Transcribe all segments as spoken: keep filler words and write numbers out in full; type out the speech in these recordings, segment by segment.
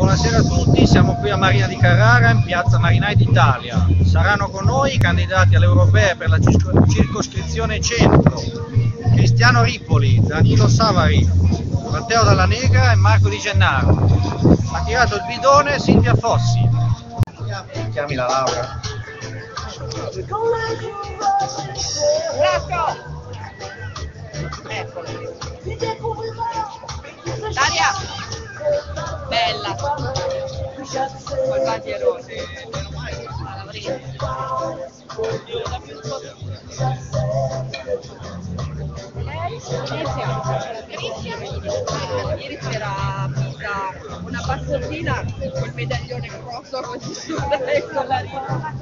Buonasera a tutti, siamo qui a Marina di Carrara in piazza Marinai d'Italia. Saranno con noi i candidati alle europee per la circoscrizione centro: Cristiano Ripoli, Danilo Savari, Matteo Dalla Negra e Marco Di Gennaro. Ha tirato il bidone Silvia Fossi. Chiami la Laura. Daria, bella, col bandierone, ieri c'era a Pisa una bastonina col medaglione grosso così su con la rima.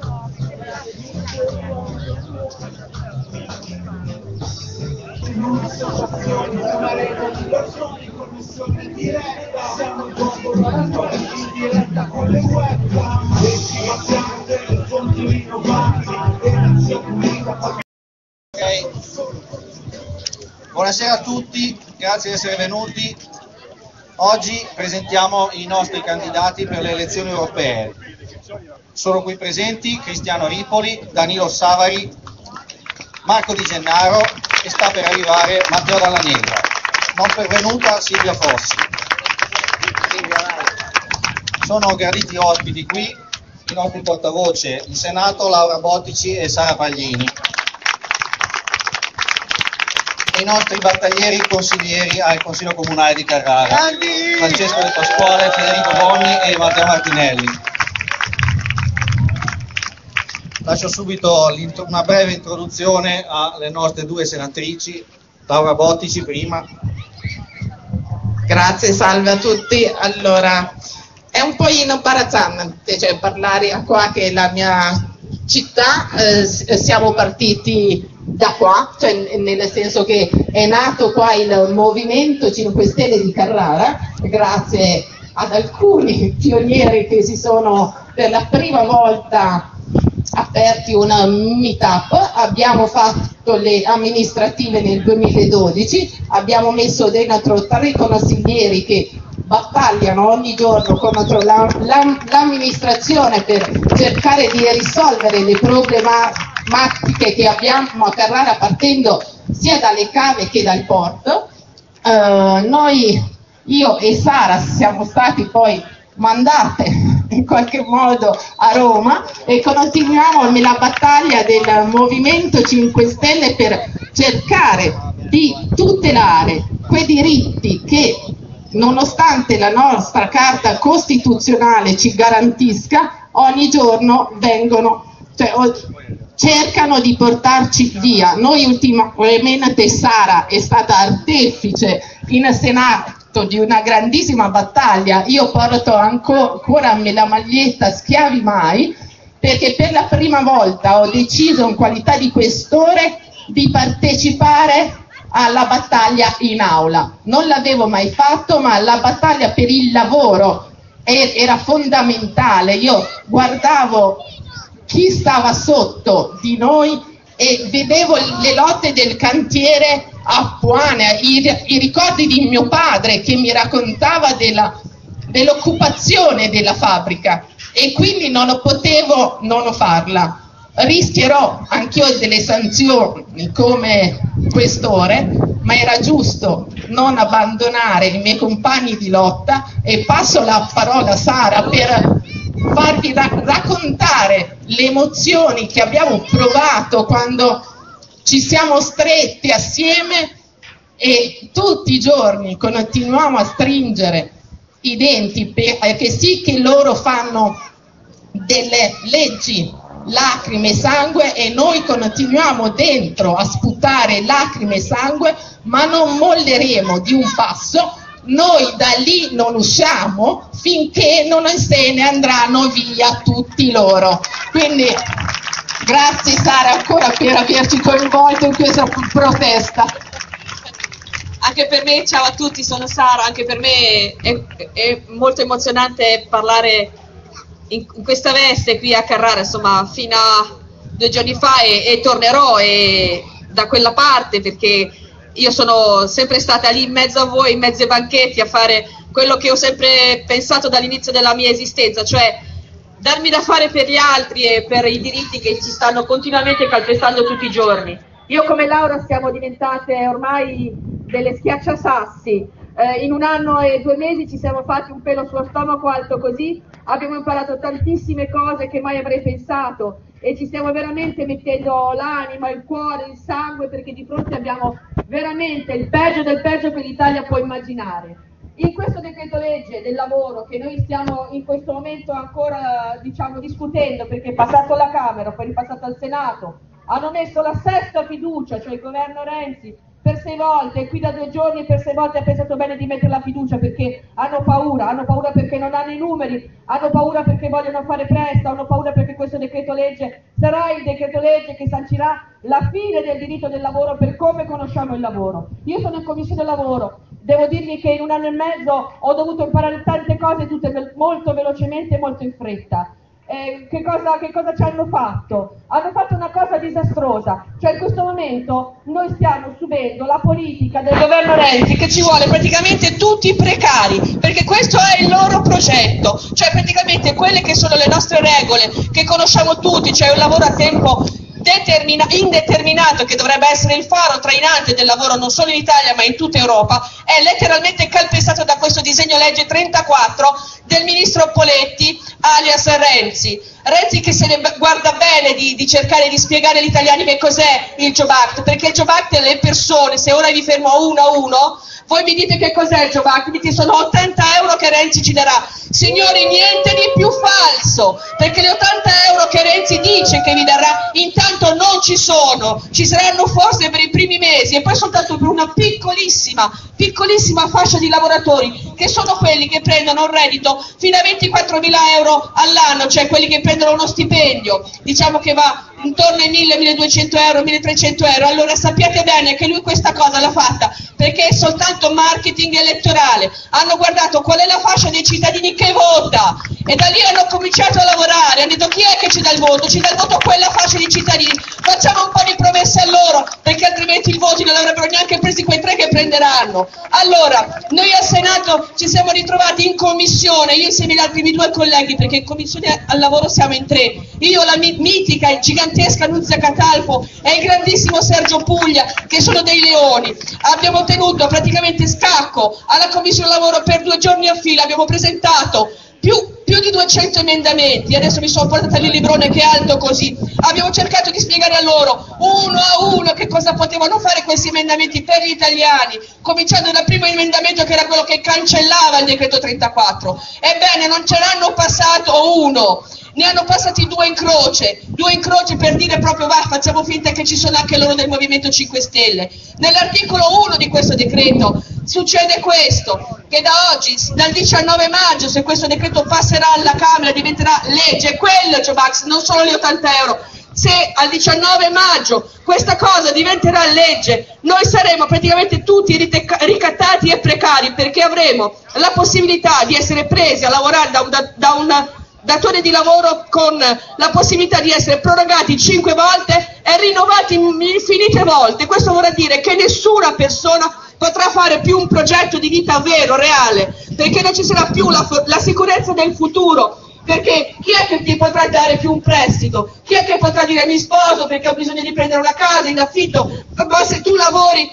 Una rete di persone, connessione in diretta, siamo in contatto in diretta con le webcam, e ci facciamo del continuino parla e la seguita. Ok, buonasera a tutti, grazie di essere venuti. Oggi presentiamo i nostri candidati per le elezioni europee. Sono qui presenti Cristiano Ripoli, Danilo Savari, Marco Di Gennaro e sta per arrivare Matteo Dalla Negra. Non pervenuta Silvia Fossi. Sono graditi ospiti qui i nostri portavoce in Senato, Laura Bottici e Sara Paglini, e i nostri battaglieri consiglieri al Consiglio Comunale di Carrara, Francesco De Pasquale, Federico Bonni e Matteo Martinelli. Lascio subito una breve introduzione alle nostre due senatrici. Laura Bottici prima. Grazie, salve a tutti. Allora, è un po' imbarazzante, cioè, parlare qua che è la mia città, eh, siamo partiti da qua, cioè nel senso che è nato qua il Movimento cinque Stelle di Carrara, grazie ad alcuni pionieri che si sono per la prima volta aperti una meetup. Abbiamo fatto le amministrative nel duemiladodici, abbiamo messo dentro tre consiglieri che battagliano ogni giorno contro l'amministrazione per cercare di risolvere le problematiche che abbiamo a Carrara, partendo sia dalle cave che dal porto. Uh, noi, io e Sara, siamo stati poi mandate in qualche modo a Roma e continuiamo nella battaglia del Movimento cinque Stelle per cercare di tutelare quei diritti che, nonostante la nostra Carta Costituzionale ci garantisca, ogni giorno vengono, cioè, cercano di portarci via. Noi ultimamente, Sara è stata artefice in Senato di una grandissima battaglia. Io porto ancora la maglietta Schiavi Mai, perché per la prima volta ho deciso in qualità di questore di partecipare alla battaglia in aula. Non l'avevo mai fatto, ma la battaglia per il lavoro era fondamentale. Io guardavo chi stava sotto di noi e vedevo le lotte del cantiere a Puane, i, i ricordi di mio padre che mi raccontava dell'occupazione della fabbrica, e quindi non potevo non farla. Rischierò anch'io delle sanzioni come questore, ma era giusto non abbandonare i miei compagni di lotta, e passo la parola a Sara per farvi ra raccontare le emozioni che abbiamo provato quando ci siamo stretti assieme e tutti i giorni continuiamo a stringere i denti, perché sì che loro fanno delle leggi, lacrime e sangue, e noi continuiamo dentro a sputare lacrime e sangue, ma non molleremo di un passo. Noi da lì non usciamo finché non se ne andranno via tutti loro. Quindi grazie Sara ancora per averci coinvolto in questa protesta. Anche per me, ciao a tutti, sono Sara, anche per me è, è molto emozionante parlare in, in questa veste qui a Carrara, insomma, fino a due giorni fa, e, e tornerò e, da quella parte, perché io sono sempre stata lì in mezzo a voi, in mezzo ai banchetti, a fare quello che ho sempre pensato dall'inizio della mia esistenza, cioè darmi da fare per gli altri e per i diritti che ci stanno continuamente calpestando tutti i giorni. Io come Laura siamo diventate ormai delle schiacciasassi. Eh, in un anno e due mesi ci siamo fatti un pelo sullo stomaco alto così, abbiamo imparato tantissime cose che mai avrei pensato e ci stiamo veramente mettendo l'anima, il cuore, il sangue, perché di fronte abbiamo veramente il peggio del peggio che l'Italia può immaginare. In questo decreto legge del lavoro che noi stiamo in questo momento ancora diciamo discutendo, perché è passato alla Camera, poi ripassato al Senato, hanno messo la sesta fiducia, cioè il governo Renzi, per sei volte, e qui da due giorni per sei volte ha pensato bene di mettere la fiducia perché hanno paura, hanno paura perché non hanno i numeri, hanno paura perché vogliono fare presto, hanno paura perché questo decreto legge sarà il decreto legge che sancirà la fine del diritto del lavoro per come conosciamo il lavoro. Io sono in commissione lavoro, devo dirvi che in un anno e mezzo ho dovuto imparare tante cose tutte molto velocemente e molto in fretta. Eh, che, cosa, che cosa ci hanno fatto? Hanno fatto una cosa disastrosa, cioè in questo momento noi stiamo subendo la politica del governo Renzi che ci vuole praticamente tutti i precari, perché questo è il loro progetto, cioè praticamente quelle che sono le nostre regole, che conosciamo tutti, cioè un lavoro a tempo Determina, indeterminato, che dovrebbe essere il faro trainante del lavoro non solo in Italia ma in tutta Europa, è letteralmente calpestato da questo disegno legge trentaquattro del ministro Poletti alias Renzi. Renzi che se ne guarda bene di, di cercare di spiegare agli italiani che cos'è il Job Act, perché il Job Act è le persone, se ora vi fermo a uno a uno, voi mi dite che cos'è il Job Act, mi dite sono ottanta euro che Renzi ci darà. Signori, niente di più falso, perché le ottanta euro che Renzi dice che vi darà intanto non ci sono, ci saranno forse per i primi mesi e poi soltanto per una piccolissima, piccolissima fascia di lavoratori, che sono quelli che prendono un reddito fino a ventiquattromila euro all'anno, cioè quelli che prendono uno stipendio, diciamo che va intorno ai mille, milleduecento euro, milletrecento euro. Allora sappiate bene che lui questa cosa l'ha fatta perché è soltanto marketing elettorale. Hanno guardato qual è la fascia dei cittadini che vota e da lì hanno cominciato a lavorare, hanno detto chi è che ci dà il voto? Ci dà il voto quella fascia di cittadini, facciamo un po' di promesse a loro perché altrimenti il voto non avrebbero neanche presi quei tre che prenderanno. Allora, noi al Senato ci siamo ritrovati in commissione, io insieme agli altri due colleghi, perché in commissione al lavoro siamo in tre, io la mitica e gigantesca Nunzia Catalfo e il grandissimo Sergio Puglia, che sono dei leoni. Abbiamo tenuto praticamente scacco alla commissione lavoro per due giorni a fila, abbiamo presentato più, più di duecento emendamenti, adesso mi sono portata lì il librone che è alto così, abbiamo cercato di spiegare a loro uno a uno che cosa potevano fare questi emendamenti per gli italiani, cominciando dal primo emendamento che era quello che cancellava il decreto trentaquattro. Ebbene, non ce l'hanno passato uno, ne hanno passati due in croce, due in croce per dire proprio va, facciamo finta che ci sono anche loro del Movimento cinque Stelle. Nell'articolo uno di questo decreto succede questo, che da oggi, dal diciannove maggio, se questo decreto passerà alla Camera, diventerà legge, quello il Job Act, non solo gli ottanta euro. Se al diciannove maggio questa cosa diventerà legge, noi saremo praticamente tutti ricattati e precari, perché avremo la possibilità di essere presi a lavorare da un, da, da un datore di lavoro con la possibilità di essere prorogati cinque volte e rinnovati infinite volte. Questo vorrà dire che nessuna persona potrà fare più un progetto di vita vero, reale, perché non ci sarà più la, la sicurezza del futuro, perché chi è che ti potrà dare più un prestito? Chi è che potrà dire mi sposo perché ho bisogno di prendere una casa in affitto? Ma se tu lavori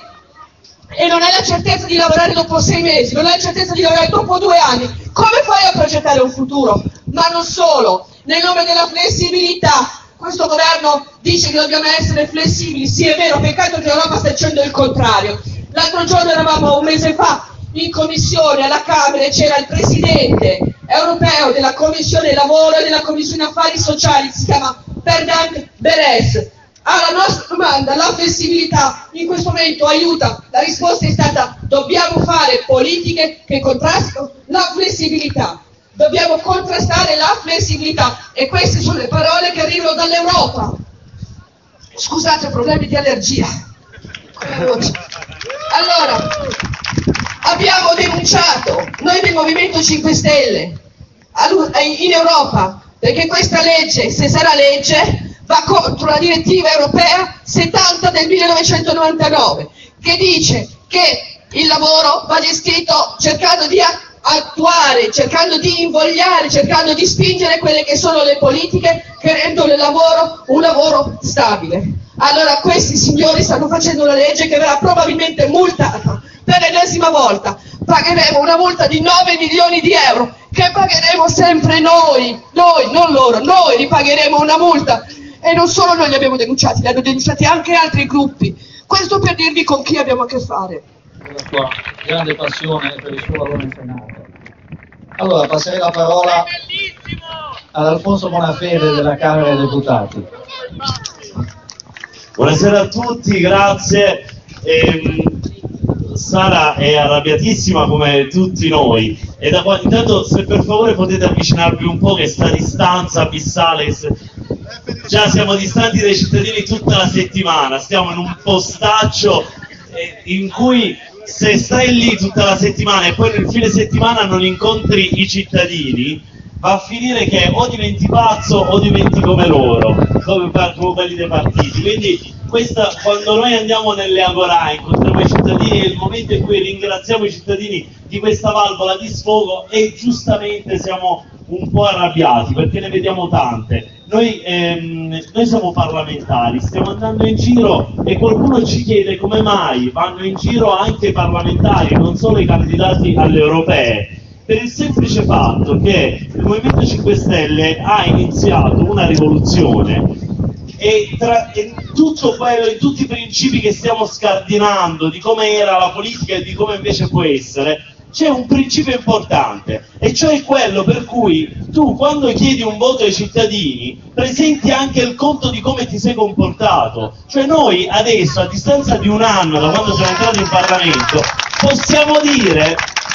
e non hai la certezza di lavorare dopo sei mesi, non hai la certezza di lavorare dopo due anni, come fai a progettare un futuro? Ma non solo, nel nome della flessibilità, questo governo dice che dobbiamo essere flessibili, sì è vero, peccato che l'Europa sta dicendo il contrario. L'altro giorno eravamo un mese fa in commissione alla Camera e c'era il presidente europeo della Commissione Lavoro e della Commissione Affari Sociali, si chiama Bernard Beres. Alla nostra domanda, la flessibilità in questo momento aiuta? La risposta è stata: dobbiamo fare politiche che contrastino la flessibilità. Dobbiamo contrastare la flessibilità. E queste sono le parole che arrivano dall'Europa. Scusate, problemi di allergia. Allora, abbiamo denunciato, noi del Movimento cinque Stelle, in Europa, perché questa legge, se sarà legge, va contro la direttiva europea settanta del millenovecentonovantanove, che dice che il lavoro va gestito cercando di attuare, cercando di invogliare, cercando di spingere quelle che sono le politiche che rendono il lavoro un lavoro stabile. Allora questi signori stanno facendo una legge che verrà probabilmente multata per l'ennesima volta. Pagheremo una multa di nove milioni di euro che pagheremo sempre noi, noi, non loro, noi ripagheremo una multa. E non solo noi li abbiamo denunciati, li hanno denunciati anche altri gruppi. Questo per dirvi con chi abbiamo a che fare. La sua grande passione per il suo lavoro in Senato. Allora passerei la parola ad Alfonso Bonafede della Camera dei Deputati. Buonasera a tutti, grazie. Ehm, Sara è arrabbiatissima come tutti noi. E da qua, intanto se per favore potete avvicinarvi un po', che sta distanza abissale, che se... già siamo distanti dai cittadini tutta la settimana, stiamo in un postaccio eh, in cui se stai lì tutta la settimana e poi nel fine settimana non incontri i cittadini, va a finire che o diventi pazzo o diventi come loro, come, come quelli dei partiti. Quindi questa, quando noi andiamo nelle agorà, incontriamo i cittadini, è il momento in cui ringraziamo i cittadini di questa valvola di sfogo e giustamente siamo un po' arrabbiati perché ne vediamo tante. Noi, ehm, noi siamo parlamentari, stiamo andando in giro e qualcuno ci chiede come mai vanno in giro anche i parlamentari, non solo i candidati alle europee, per il semplice fatto che il Movimento cinque Stelle ha iniziato una rivoluzione e, tra, e tutto quello, in tutti i principi che stiamo scardinando di come era la politica e di come invece può essere, c'è un principio importante, e cioè quello per cui tu quando chiedi un voto ai cittadini presenti anche il conto di come ti sei comportato. Cioè noi adesso, a distanza di un anno da quando siamo entrati in Parlamento, possiamo dire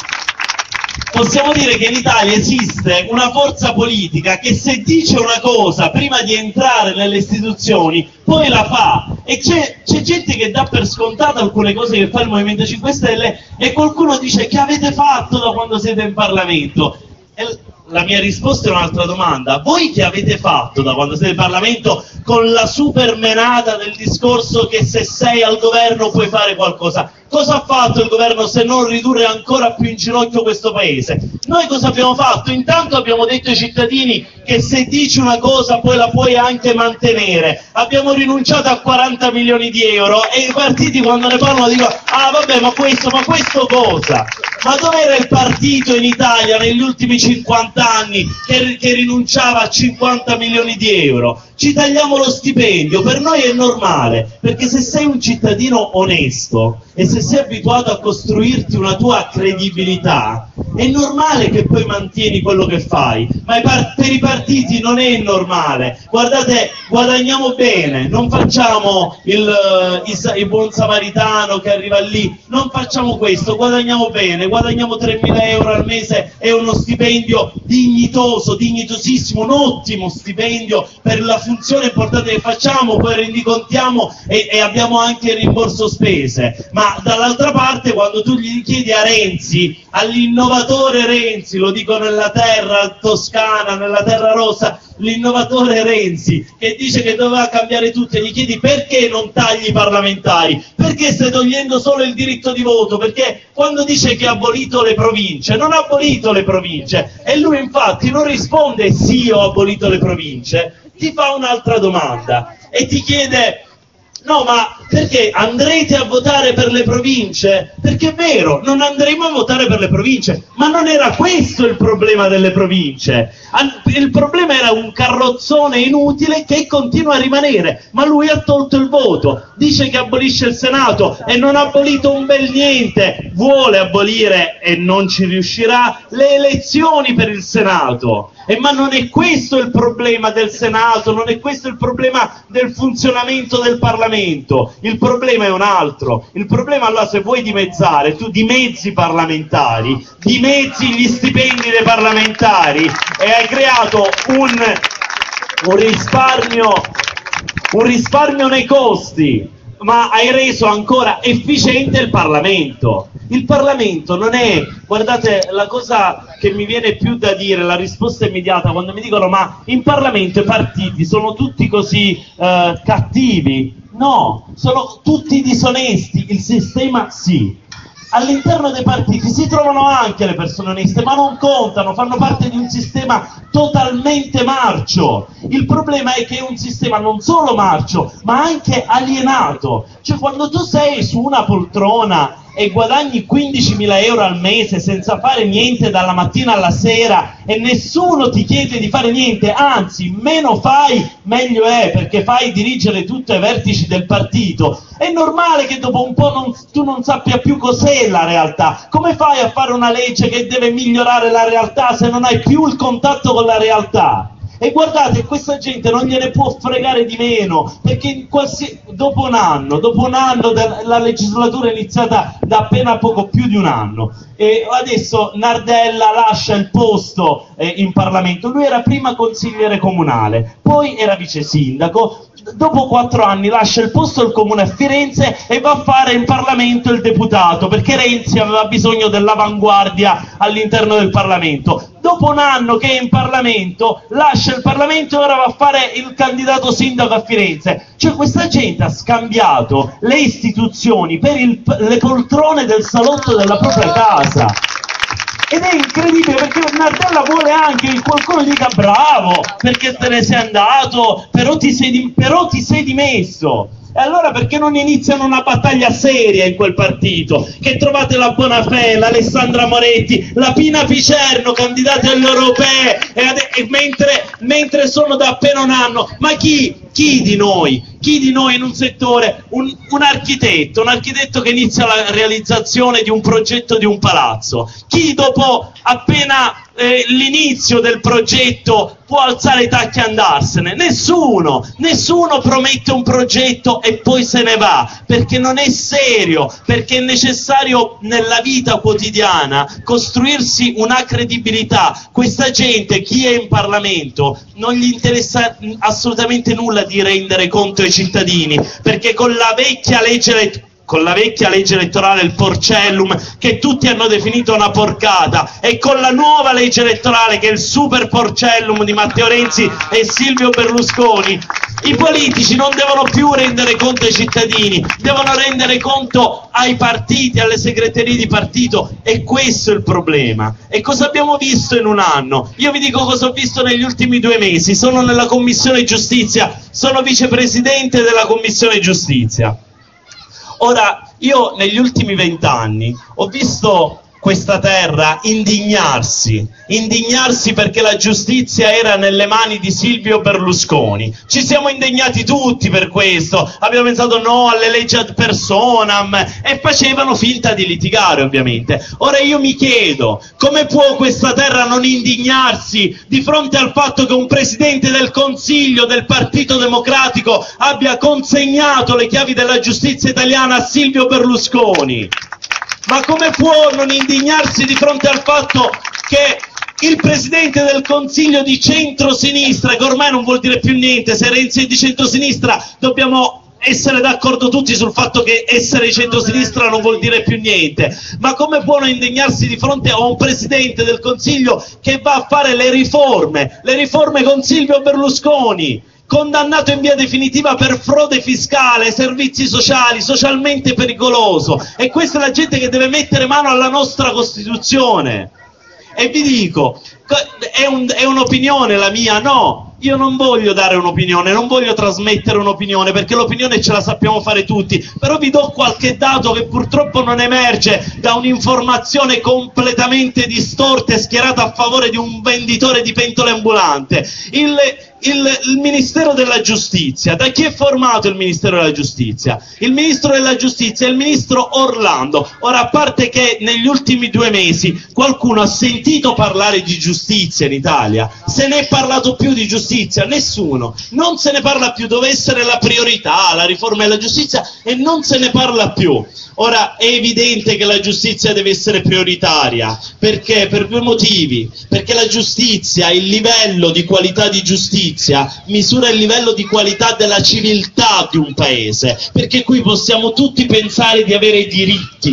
possiamo dire che in Italia esiste una forza politica che se dice una cosa prima di entrare nelle istituzioni poi la fa, e c'è, c'è gente che dà per scontato alcune cose che fa il Movimento cinque Stelle e qualcuno dice: che avete fatto da quando siete in Parlamento? E la mia risposta è un'altra domanda: voi che avete fatto da quando siete in Parlamento con la super menata del discorso che se sei al governo puoi fare qualcosa? Cosa ha fatto il governo se non ridurre ancora più in ginocchio questo paese? Noi cosa abbiamo fatto? Intanto abbiamo detto ai cittadini che se dici una cosa poi la puoi anche mantenere. Abbiamo rinunciato a quaranta milioni di euro e i partiti quando ne parlano dicono: ah vabbè, ma questo, ma questo cosa? Ma dov'era il partito in Italia negli ultimi cinquanta anni che, che rinunciava a cinquanta milioni di euro? Ci tagliamo lo stipendio, per noi è normale, perché se sei un cittadino onesto e se sei abituato a costruirti una tua credibilità, è normale che poi mantieni quello che fai, ma per i partiti non è normale. Guardate, guadagniamo bene, non facciamo il, il, il buon samaritano che arriva lì, non facciamo questo, guadagniamo bene, guadagniamo tremila euro al mese, è uno stipendio dignitoso, dignitosissimo, un ottimo stipendio per la funzione importante che facciamo, poi rendicontiamo e, e abbiamo anche il rimborso spese. Ma dall'altra parte, quando tu gli chiedi a Renzi, all'innovatore Renzi, lo dico nella terra toscana, nella terra rossa, l'innovatore Renzi, che dice che doveva cambiare tutto, e gli chiedi perché non tagli i parlamentari, perché stai togliendo solo il diritto di voto, perché quando dice che ha abolito le province, non ha abolito le province, e lui infatti non risponde sì ho abolito le province, ti fa un'altra domanda e ti chiede: no, ma perché andrete a votare per le province? Perché è vero, non andremo a votare per le province, ma non era questo il problema delle province. Il problema era un carrozzone inutile che continua a rimanere, ma lui ha tolto il voto, dice che abolisce il Senato e non ha abolito un bel niente, vuole abolire, e non ci riuscirà, le elezioni per il Senato. E ma non è questo il problema del Senato, non è questo il problema del funzionamento del Parlamento, il problema è un altro. Il problema, allora, se vuoi dimezzare, tu dimezzi i parlamentari, dimezzi gli stipendi dei parlamentari e hai creato un, un risparmio un risparmio nei costi, ma hai reso ancora efficiente il Parlamento. Il Parlamento non è, guardate, la cosa che mi viene più da dire, la risposta immediata quando mi dicono ma in Parlamento i partiti sono tutti così eh, cattivi. No, sono tutti disonesti, il sistema sì. all'interno dei partiti si trovano anche le persone oneste, ma non contano, fanno parte di un sistema totalmente marcio. Il problema è che è un sistema non solo marcio, ma anche alienato. Cioè, quando tu sei su una poltrona e guadagni quindicimila euro al mese senza fare niente dalla mattina alla sera e nessuno ti chiede di fare niente, anzi, meno fai meglio è, perché fai dirigere tutto ai vertici del partito, è normale che dopo un po' non, tu non sappia più cos'è la realtà. Come fai a fare una legge che deve migliorare la realtà se non hai più il contatto con la realtà? E guardate, questa gente non gliene può fregare di meno, perché in qualsi... dopo un anno, dopo un anno la legislatura è iniziata da appena poco più di un anno, e adesso Nardella lascia il posto eh, in Parlamento. Lui era prima consigliere comunale, poi era vice sindaco, dopo quattro anni lascia il posto al comune a Firenze e va a fare in Parlamento il deputato, perché Renzi aveva bisogno dell'avanguardia all'interno del Parlamento. Dopo un anno che è in Parlamento, lascia il Parlamento e ora va a fare il candidato sindaco a Firenze. Cioè, questa gente ha scambiato le istituzioni per il, le poltrone del salotto della propria casa. Ed è incredibile, perché Nardella vuole anche che qualcuno dica bravo, perché te ne sei andato, però ti sei, però ti sei dimesso. E allora perché non iniziano una battaglia seria in quel partito? Che trovate la Bonafè, l'Alessandra Moretti, la Pina Picerno, candidati alle europee, e e mentre, mentre sono da appena un anno. Ma chi? Chi di noi? Chi di noi in un settore? Un, un architetto, un architetto che inizia la realizzazione di un progetto di un palazzo. Chi dopo appena eh, l'inizio del progetto può alzare i tacchi e andarsene? Nessuno, nessuno promette un progetto e poi se ne va, perché non è serio, perché è necessario nella vita quotidiana costruirsi una credibilità. Questa gente, chi è in Parlamento, non gli interessa assolutamente nulla di rendere conto ai cittadini, perché con la vecchia legge elettorale con la vecchia legge elettorale, il Porcellum, che tutti hanno definito una porcata, e con la nuova legge elettorale, che è il super Porcellum di Matteo Renzi e Silvio Berlusconi, i politici non devono più rendere conto ai cittadini, devono rendere conto ai partiti, alle segreterie di partito, e questo è il problema. E cosa abbiamo visto in un anno? Io vi dico cosa ho visto negli ultimi due mesi. Sono nella Commissione Giustizia, sono vicepresidente della Commissione Giustizia. Ora, io negli ultimi vent'anni ho visto questa terra indignarsi, indignarsi perché la giustizia era nelle mani di Silvio Berlusconi. Ci siamo indignati tutti per questo, abbiamo pensato no alle leggi ad personam e facevano finta di litigare, ovviamente. Ora io mi chiedo, come può questa terra non indignarsi di fronte al fatto che un Presidente del Consiglio del Partito Democratico abbia consegnato le chiavi della giustizia italiana a Silvio Berlusconi? Ma come può non indignarsi di fronte al fatto che il Presidente del Consiglio di centrosinistra, che ormai non vuol dire più niente, se Renzi è di centrosinistra dobbiamo essere d'accordo tutti sul fatto che essere di centrosinistra non vuol dire più niente, ma come può non indignarsi di fronte a un Presidente del Consiglio che va a fare le riforme, le riforme con Silvio Berlusconi, condannato in via definitiva per frode fiscale, servizi sociali, socialmente pericoloso? E questa è la gente che deve mettere mano alla nostra Costituzione. E vi dico, è, un, è un'opinione la mia? No, io non voglio dare un'opinione, non voglio trasmettere un'opinione, perché l'opinione ce la sappiamo fare tutti, però vi do qualche dato che purtroppo non emerge da un'informazione completamente distorta e schierata a favore di un venditore di pentole ambulante. Il, il, il Ministero della Giustizia, da chi è formato il Ministero della Giustizia? Il Ministro della Giustizia è il Ministro Orlando. Ora, a parte che negli ultimi due mesi qualcuno ha sentito parlare di giustizia in Italia, se ne è parlato più di giustizia? Nessuno, non se ne parla più. Dove essere la priorità, la riforma della giustizia, e non se ne parla più. Ora è evidente che la giustizia deve essere prioritaria, perché? Per due motivi: perché la giustizia, il livello di qualità di giustizia misura il livello di qualità della civiltà di un paese, perché qui possiamo tutti pensare di avere diritti,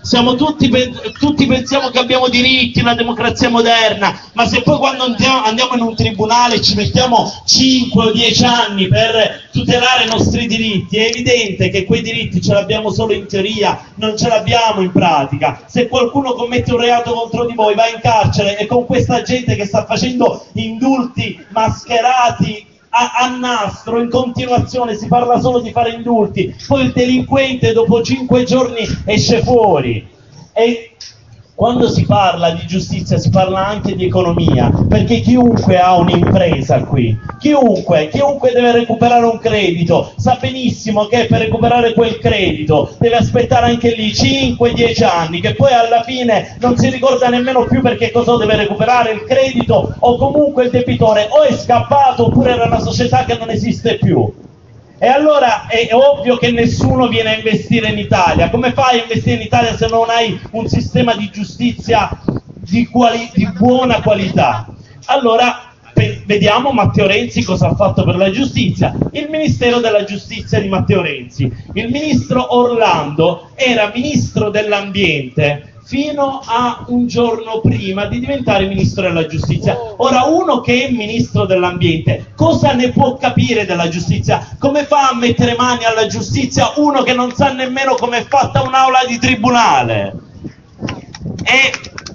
siamo tutti, tutti pensiamo che abbiamo diritti, una democrazia moderna, ma se poi quando andiamo, andiamo in un tribunale ci mettiamo cinque o dieci anni per tutelare i nostri diritti, è evidente che quei diritti ce l'abbiamo solo in teoria, non ce l'abbiamo in pratica. Se qualcuno commette un reato contro di voi va in carcere, e con questa gente che sta facendo indulti mascherati a, a nastro in continuazione, si parla solo di fare indulti, poi il delinquente dopo cinque giorni esce fuori. E quando si parla di giustizia si parla anche di economia, perché chiunque ha un'impresa qui, chiunque, chiunque deve recuperare un credito, sa benissimo che per recuperare quel credito deve aspettare anche lì cinque dieci anni, che poi alla fine non si ricorda nemmeno più perché cosa deve recuperare il credito, o comunque il debitore o è scappato oppure era una società che non esiste più. E allora è ovvio che nessuno viene a investire in Italia. Come fai a investire in Italia se non hai un sistema di giustizia di, quali- di buona qualità? Allora pe- vediamo Matteo Renzi cosa ha fatto per la giustizia. Il Ministero della Giustizia di Matteo Renzi. Il ministro Orlando era ministro dell'ambiente fino a un giorno prima di diventare ministro della giustizia. Ora, uno che è ministro dell'ambiente cosa ne può capire della giustizia? Come fa a mettere mani alla giustizia uno che non sa nemmeno come è fatta un'aula di tribunale? E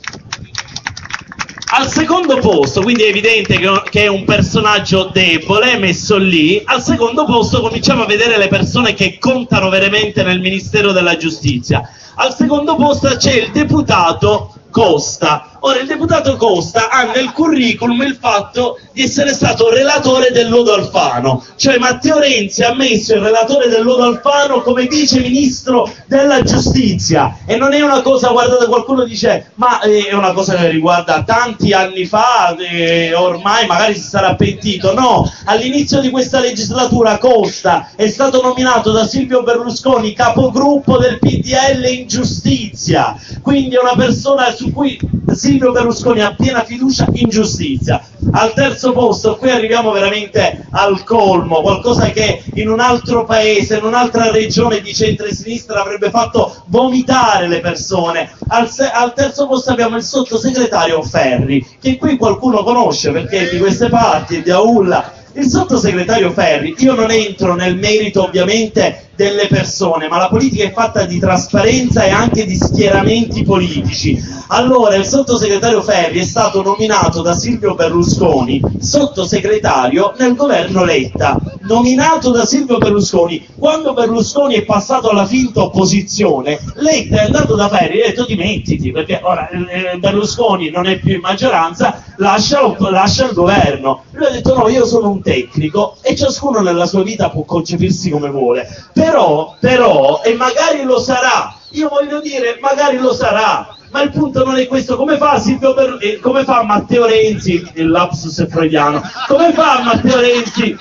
al secondo posto, quindi è evidente che, che è un personaggio debole messo lì, al secondo posto cominciamo a vedere le persone che contano veramente nel Ministero della Giustizia. Al secondo posto c'è il deputato Costa. Ora, il deputato Costa ha nel curriculum il fatto di essere stato relatore del lodo Alfano, cioè Matteo Renzi ha messo il relatore del lodo Alfano come vice ministro della giustizia, e non è una cosa, guardate, qualcuno dice ma eh, è una cosa che riguarda tanti anni fa, eh, ormai magari si sarà pentito. No, all'inizio di questa legislatura Costa è stato nominato da Silvio Berlusconi capogruppo del P D L in giustizia, quindi è una persona su cui Silvio Berlusconi ha piena fiducia in giustizia. Al terzo posto, qui arriviamo veramente al colmo, qualcosa che in un altro paese, in un'altra regione di centro-sinistra avrebbe fatto vomitare le persone. Al, se- al terzo posto abbiamo il sottosegretario Ferri, che qui qualcuno conosce perché è di queste parti, è di Aulla. Il sottosegretario Ferri, io non entro nel merito ovviamente delle persone, ma la politica è fatta di trasparenza e anche di schieramenti politici. Allora, il sottosegretario Ferri è stato nominato da Silvio Berlusconi sottosegretario nel governo Letta, nominato da Silvio Berlusconi. Quando Berlusconi è passato alla finta opposizione, Letta è andato da Ferri e ha detto dimettiti, perché ora eh, Berlusconi non è più in maggioranza, lascia, lascia il governo. Lui ha detto no, io sono un tecnico e ciascuno nella sua vita può concepirsi come vuole, però, però, e magari lo sarà, io voglio dire, magari lo sarà, ma il punto non è questo. Come fa Silvio per, eh, come fa Matteo Renzi, il lapsus è freudiano, come fa Matteo Renzi,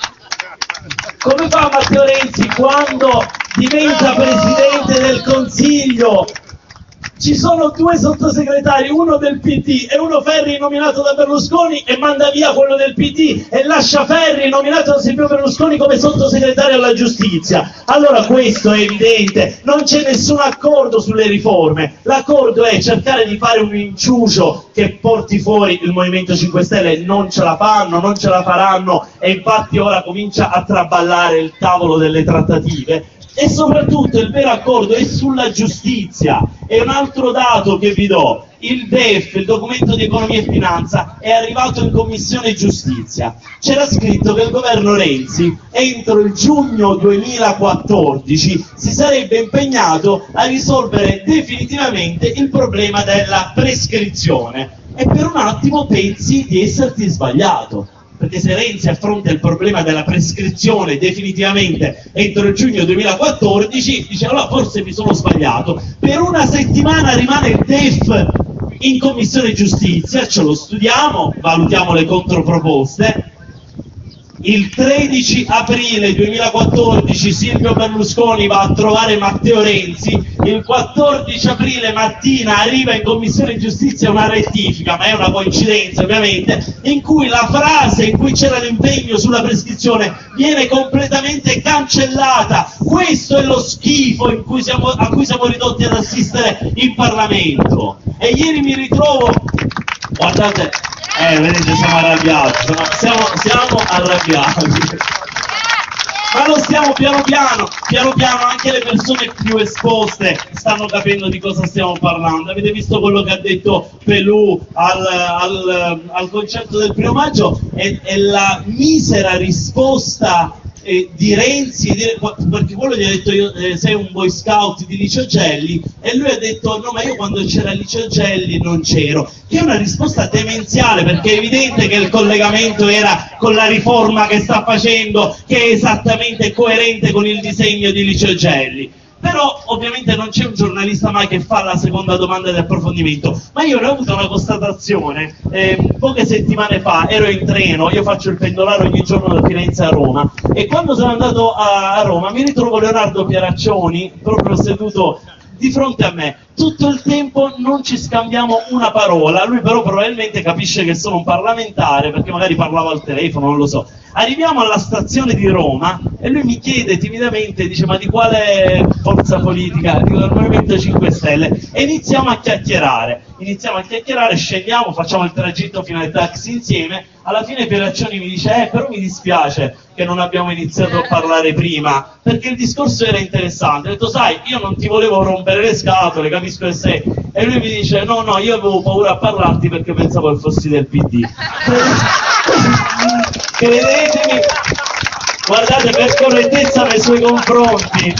come fa Matteo Renzi quando diventa Presidente del Consiglio? Ci sono due sottosegretari, uno del P D e uno Ferri nominato da Berlusconi, e manda via quello del P D e lascia Ferri nominato da Silvio Berlusconi come sottosegretario alla giustizia. Allora questo è evidente, non c'è nessun accordo sulle riforme, l'accordo è cercare di fare un inciucio che porti fuori il Movimento cinque Stelle. Non ce la fanno, non ce la faranno, e infatti ora comincia a traballare il tavolo delle trattative. E soprattutto il vero accordo è sulla giustizia. E un altro dato che vi do: il D E F, il documento di economia e finanza, è arrivato in commissione giustizia. C'era scritto che il governo Renzi entro il giugno duemilaquattordici si sarebbe impegnato a risolvere definitivamente il problema della prescrizione, e per un attimo pensi di esserti sbagliato, perché se Renzi affronta il problema della prescrizione definitivamente entro il giugno duemilaquattordici, dice allora forse mi sono sbagliato. Per una settimana rimane il D E F in commissione giustizia, ce lo studiamo, valutiamo le controproposte. Il tredici aprile duemilaquattordici Silvio Berlusconi va a trovare Matteo Renzi il quattordici aprile mattina arriva in Commissione Giustizia una rettifica, ma è una coincidenza ovviamente, in cui la frase in cui c'era l'impegno sulla prescrizione viene completamente cancellata. Questo è lo schifo in cui siamo, a cui siamo ridotti ad assistere in Parlamento. E ieri mi ritrovo, guardate, eh, vedete, siamo arrabbiati, no? siamo, siamo arrabbiati. Ma lo stiamo piano piano, piano piano anche le persone più esposte stanno capendo di cosa stiamo parlando. Avete visto quello che ha detto Pelù al, al, al concerto del primo maggio? È, è la misera risposta eh, di Renzi, di, perché quello gli ha detto io, eh, sei un boy scout di Licio Gelli, e lui ha detto no, ma io quando c'era Licio Gelli non c'ero, che è una risposta demenziale, perché è evidente che il collegamento era con la riforma che sta facendo, che è esattamente coerente con il disegno di Licio Gelli. Però ovviamente non c'è un giornalista mai che fa la seconda domanda di approfondimento. Ma io ne ho avuto una constatazione, eh, poche settimane fa ero in treno, io faccio il pendolare ogni giorno da Firenze a Roma, e quando sono andato a, a Roma mi ritrovo Leonardo Pieraccioni proprio seduto di fronte a me. Tutto il tempo non ci scambiamo una parola, lui però probabilmente capisce che sono un parlamentare, perché magari parlava al telefono, non lo so. Arriviamo alla stazione di Roma e lui mi chiede timidamente, dice ma di quale forza politica? Dico del Movimento cinque Stelle, e iniziamo a chiacchierare, iniziamo a chiacchierare, scendiamo, facciamo il tragitto fino al taxi insieme. Alla fine Pieraccioni mi dice eh però mi dispiace che non abbiamo iniziato a parlare prima, perché il discorso era interessante. Ho detto sai, io non ti volevo rompere le scatole, capisco che sei, e lui mi dice no no, io avevo paura a parlarti perché pensavo che fossi del P D. Credetemi, guardate, per correttezza nei suoi confronti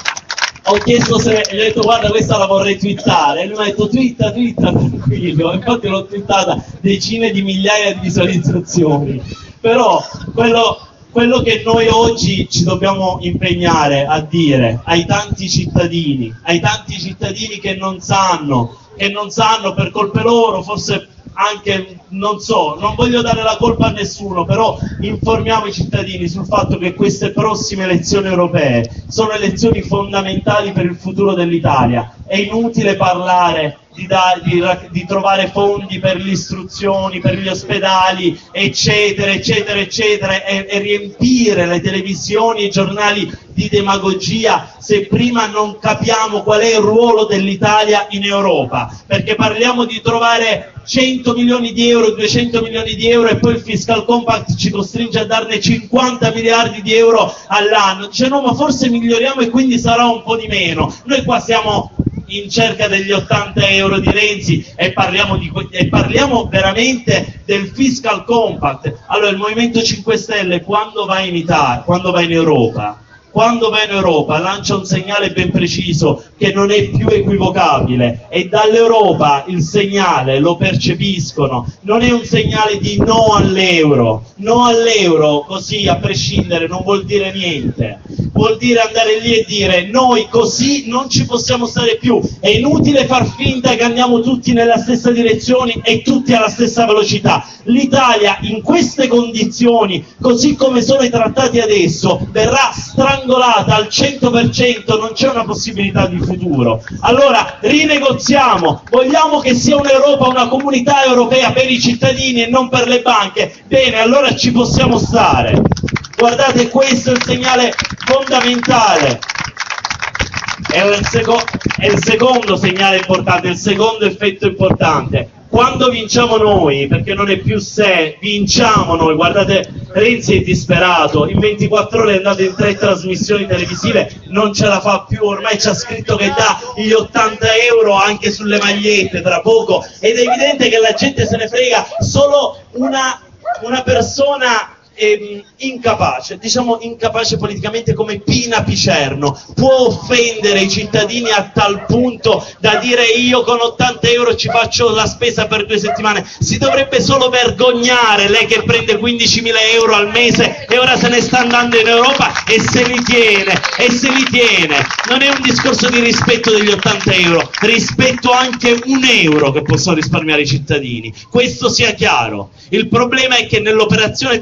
ho chiesto se, gli ho detto guarda questa la vorrei twittare, e lui mi ha detto twitta, twitta, tranquillo, infatti l'ho twittata decine di migliaia di visualizzazioni. Però quello, quello che noi oggi ci dobbiamo impegnare a dire ai tanti cittadini, ai tanti cittadini che non sanno, che non sanno per colpe loro, forse anche, non so, non voglio dare la colpa a nessuno, però informiamo i cittadini sul fatto che queste prossime elezioni europee sono elezioni fondamentali per il futuro dell'Italia. È inutile parlare di, da, di, di trovare fondi per le istruzioni, per gli ospedali, eccetera, eccetera, eccetera, e, e riempire le televisioni e i giornali di demagogia se prima non capiamo qual è il ruolo dell'Italia in Europa, perché parliamo di trovare cento milioni di euro, duecento milioni di euro, e poi il fiscal compact ci costringe a darne cinquanta miliardi di euro all'anno. Dice no, ma forse miglioriamo e quindi sarà un po' di meno. Noi qua siamo in cerca degli ottanta euro di Renzi e parliamo, di, e parliamo veramente del fiscal compact. Allora il Movimento cinque Stelle quando va in Italia, quando va in Europa, quando va in Europa lancia un segnale ben preciso che non è più equivocabile, e dall'Europa il segnale lo percepiscono, non è un segnale di no all'euro, no all'euro così a prescindere non vuol dire niente, vuol dire andare lì e dire noi così non ci possiamo stare più, è inutile far finta che andiamo tutti nella stessa direzione e tutti alla stessa velocità. L'Italia in queste condizioni, così come sono i trattati adesso, verrà strangolata al cento per cento, non c'è una possibilità di futuro. Allora rinegoziamo, vogliamo che sia un'Europa, una comunità europea per i cittadini e non per le banche, bene, allora ci possiamo stare. Guardate, questo è il segnale fondamentale. È il, seco- è il secondo segnale importante, il secondo effetto importante. Quando vinciamo noi, perché non è più se, vinciamo noi, guardate, Renzi è disperato, in ventiquattro ore è andato in tre trasmissioni televisive, non ce la fa più, ormai ci ha scritto che dà gli ottanta euro anche sulle magliette tra poco, ed è evidente che la gente se ne frega. Solo una, una persona ehm, incapace, diciamo incapace politicamente come Pina Picerno, può offendere i cittadini a tal punto da dire io con ottanta euro ci faccio la spesa per due settimane. Si dovrebbe solo vergognare, lei che prende quindicimila euro al mese e ora se ne sta andando in Europa e se li tiene, e se li tiene. Non è un discorso di rispetto degli ottanta euro, rispetto anche un euro che possono risparmiare i cittadini, questo sia chiaro. Il problema è che nell'operazione trasparenza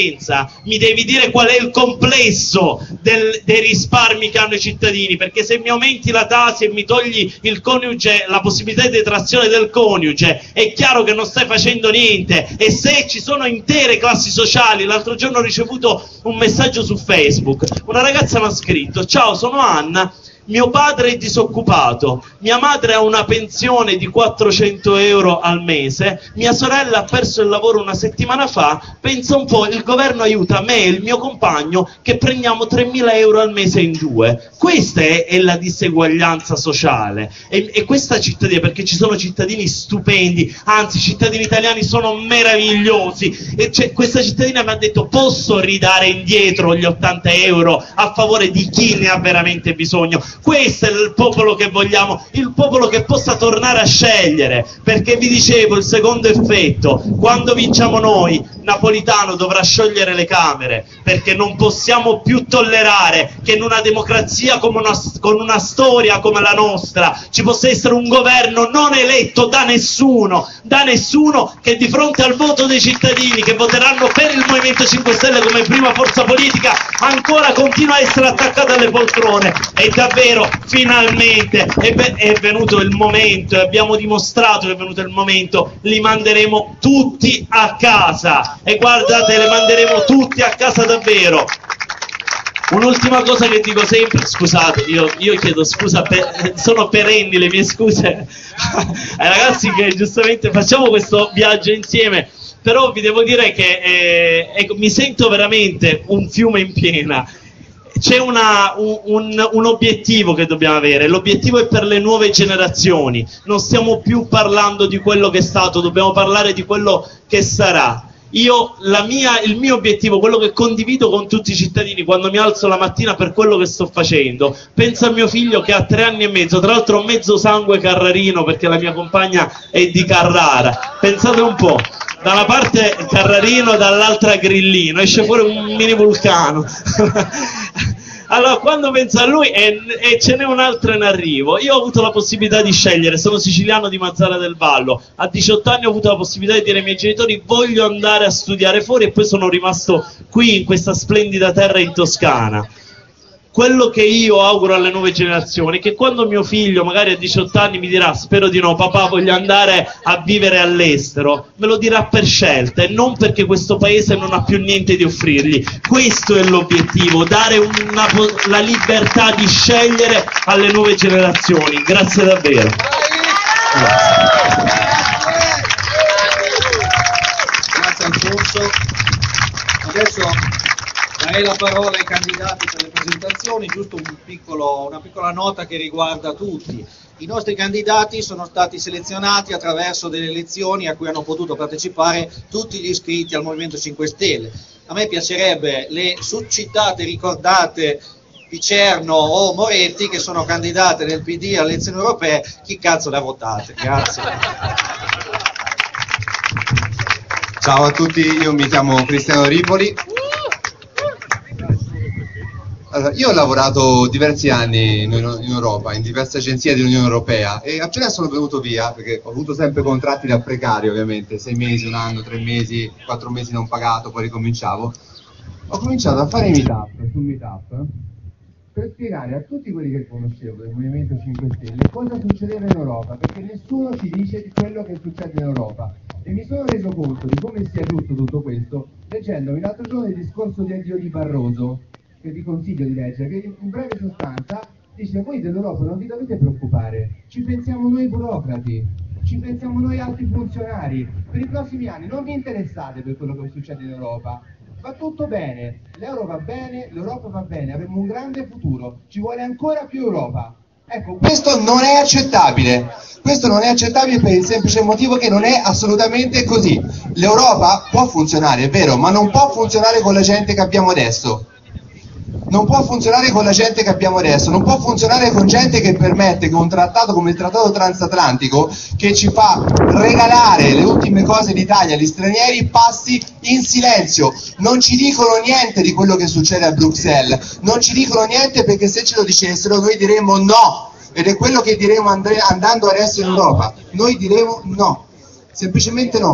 differenza mi devi dire qual è il complesso del, dei risparmi che hanno i cittadini, perché se mi aumenti la tassa e mi togli il coniuge, la possibilità di detrazione del coniuge, è chiaro che non stai facendo niente. E se ci sono intere classi sociali, l'altro giorno ho ricevuto un messaggio su Facebook, una ragazza mi ha scritto: ciao, sono Anna, mio padre è disoccupato, mia madre ha una pensione di quattrocento euro al mese, mia sorella ha perso il lavoro una settimana fa, pensa un po', il governo aiuta me e il mio compagno che prendiamo tremila euro al mese in due. Questa è, è la diseguaglianza sociale, e, e questa cittadina, perché ci sono cittadini stupendi, anzi i cittadini italiani sono meravigliosi, e cioè, questa cittadina mi ha detto: posso ridare indietro gli ottanta euro a favore di chi ne ha veramente bisogno. Questo è il popolo che vogliamo, il popolo che possa tornare a scegliere, perché vi dicevo, il secondo effetto, quando vinciamo noi, Napolitano dovrà sciogliere le Camere, perché non possiamo più tollerare che in una democrazia come una, con una storia come la nostra ci possa essere un governo non eletto da nessuno, da nessuno, che di fronte al voto dei cittadini che voteranno per il Movimento cinque Stelle come prima forza politica ancora continua a essere attaccato alle poltrone. E davvero finalmente è, è venuto il momento, e abbiamo dimostrato che è venuto il momento, li manderemo tutti a casa, e guardate, le manderemo tutti a casa davvero. Un'ultima cosa che dico sempre, scusate, io, io chiedo scusa, per, sono perenni le mie scuse ai ragazzi che giustamente facciamo questo viaggio insieme, però vi devo dire che eh, ecco, mi sento veramente un fiume in piena. C'è una, un, un, un obiettivo che dobbiamo avere, l'obiettivo è per le nuove generazioni, non stiamo più parlando di quello che è stato, dobbiamo parlare di quello che sarà. Io, la mia, il mio obiettivo, quello che condivido con tutti i cittadini quando mi alzo la mattina per quello che sto facendo, penso a mio figlio che ha tre anni e mezzo, tra l'altro mezzo sangue carrarino perché la mia compagna è di Carrara, pensate un po', da una parte Carrarino, dall'altra Grillino, esce fuori un mini vulcano. Allora, quando penso a lui, e, e ce n'è un altro in arrivo, io ho avuto la possibilità di scegliere, sono siciliano di Mazara del Vallo, a diciotto anni ho avuto la possibilità di dire ai miei genitori: voglio andare a studiare fuori, e poi sono rimasto qui in questa splendida terra in Toscana. Quello che io auguro alle nuove generazioni è che quando mio figlio magari a diciotto anni mi dirà: spero di no papà, voglio andare a vivere all'estero, me lo dirà per scelta e non perché questo paese non ha più niente di offrirgli. Questo è l'obiettivo, dare una, la libertà di scegliere alle nuove generazioni. Grazie davvero. Grazie. Grazie Alfonso. Adesso darei la parola ai candidati per le presentazioni, giusto un piccolo, una piccola nota che riguarda tutti. I nostri candidati sono stati selezionati attraverso delle elezioni a cui hanno potuto partecipare tutti gli iscritti al Movimento cinque Stelle. A me piacerebbe le succitate, ricordate Picerno o Moretti, che sono candidate del P D alle elezioni europee, chi cazzo le ha votate? Grazie. Ciao a tutti, io mi chiamo Cristiano Ripoli. Allora, io ho lavorato diversi anni in, in Europa, in diverse agenzie dell'Unione Europea, e appena sono venuto via, perché ho avuto sempre contratti da precario ovviamente, sei mesi, un anno, tre mesi, quattro mesi non pagato, poi ricominciavo, ho cominciato a fare meetup su Meetup per spiegare a tutti quelli che conoscevo del Movimento cinque Stelle cosa succedeva in Europa, perché nessuno ci dice di quello che succede in Europa. E mi sono reso conto di come sia giusto tutto questo leggendomi l'altro giorno il discorso di addio di Barroso, che vi consiglio di leggere, che in breve sostanza dice: voi dell'Europa non vi dovete preoccupare, ci pensiamo noi burocrati, ci pensiamo noi altri funzionari, per i prossimi anni non vi interessate per quello che succede in Europa, va tutto bene, l'euro va bene, l'Europa va bene, avremo un grande futuro, ci vuole ancora più Europa. Ecco, questo non è accettabile, questo non è accettabile per il semplice motivo che non è assolutamente così. L'Europa può funzionare, è vero, ma non può funzionare con la gente che abbiamo adesso. Non può funzionare con la gente che abbiamo adesso, non può funzionare con gente che permette che un trattato come il trattato transatlantico, che ci fa regalare le ultime cose d'Italia agli stranieri, passi in silenzio. Non ci dicono niente di quello che succede a Bruxelles, non ci dicono niente, perché se ce lo dicessero noi diremmo no, ed è quello che diremo and- andando adesso in Europa, noi diremo no, semplicemente no.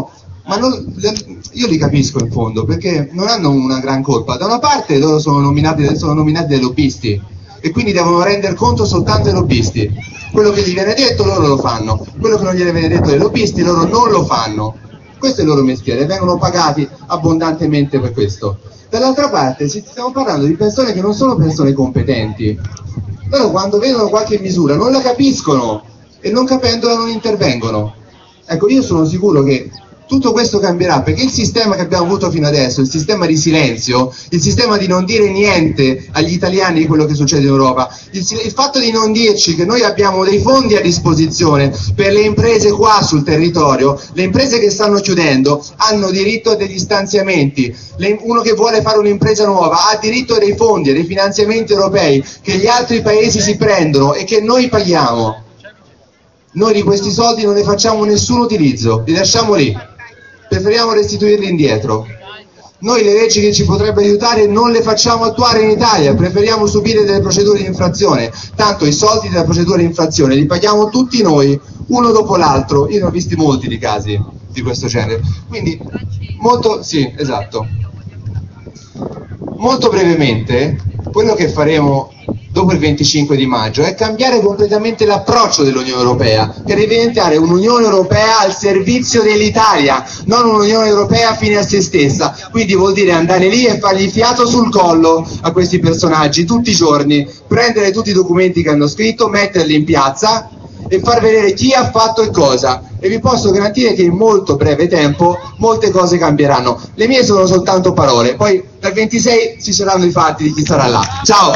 ma non, io li capisco in fondo, perché non hanno una gran colpa. Da una parte loro sono nominati, sono nominati dai lobbisti e quindi devono rendere conto soltanto ai lobbisti. Quello che gli viene detto loro lo fanno, quello che non gli viene detto ai lobbisti loro non lo fanno. Questo è il loro mestiere, vengono pagati abbondantemente per questo. Dall'altra parte stiamo parlando di persone che non sono persone competenti. Loro quando vedono qualche misura non la capiscono e non capendola non intervengono. Ecco, io sono sicuro che tutto questo cambierà, perché il sistema che abbiamo avuto fino adesso, il sistema di silenzio, il sistema di non dire niente agli italiani di quello che succede in Europa, il, il fatto di non dirci che noi abbiamo dei fondi a disposizione per le imprese qua sul territorio, le imprese che stanno chiudendo hanno diritto a degli stanziamenti, le, uno che vuole fare un'impresa nuova ha diritto a dei fondi, a dei finanziamenti europei che gli altri paesi si prendono e che noi paghiamo. Noi di questi soldi non ne facciamo nessun utilizzo, li lasciamo lì. Preferiamo restituirli indietro. Noi le leggi che ci potrebbero aiutare non le facciamo attuare in Italia, preferiamo subire delle procedure di infrazione, tanto i soldi della procedura di infrazione li paghiamo tutti noi, uno dopo l'altro. Io ne ho visti molti di casi di questo genere, quindi molto, sì, esatto. Molto brevemente, quello che faremo dopo il venticinque di maggio è cambiare completamente l'approccio dell'Unione Europea, per diventare un'Unione Europea al servizio dell'Italia, non un'Unione Europea fine a se stessa. Quindi vuol dire andare lì e fargli fiato sul collo a questi personaggi tutti i giorni, prendere tutti i documenti che hanno scritto, metterli in piazza e far vedere chi ha fatto e cosa, e vi posso garantire che in molto breve tempo molte cose cambieranno. Le mie sono soltanto parole, poi dal ventisei ci saranno i fatti di chi sarà là. Ciao!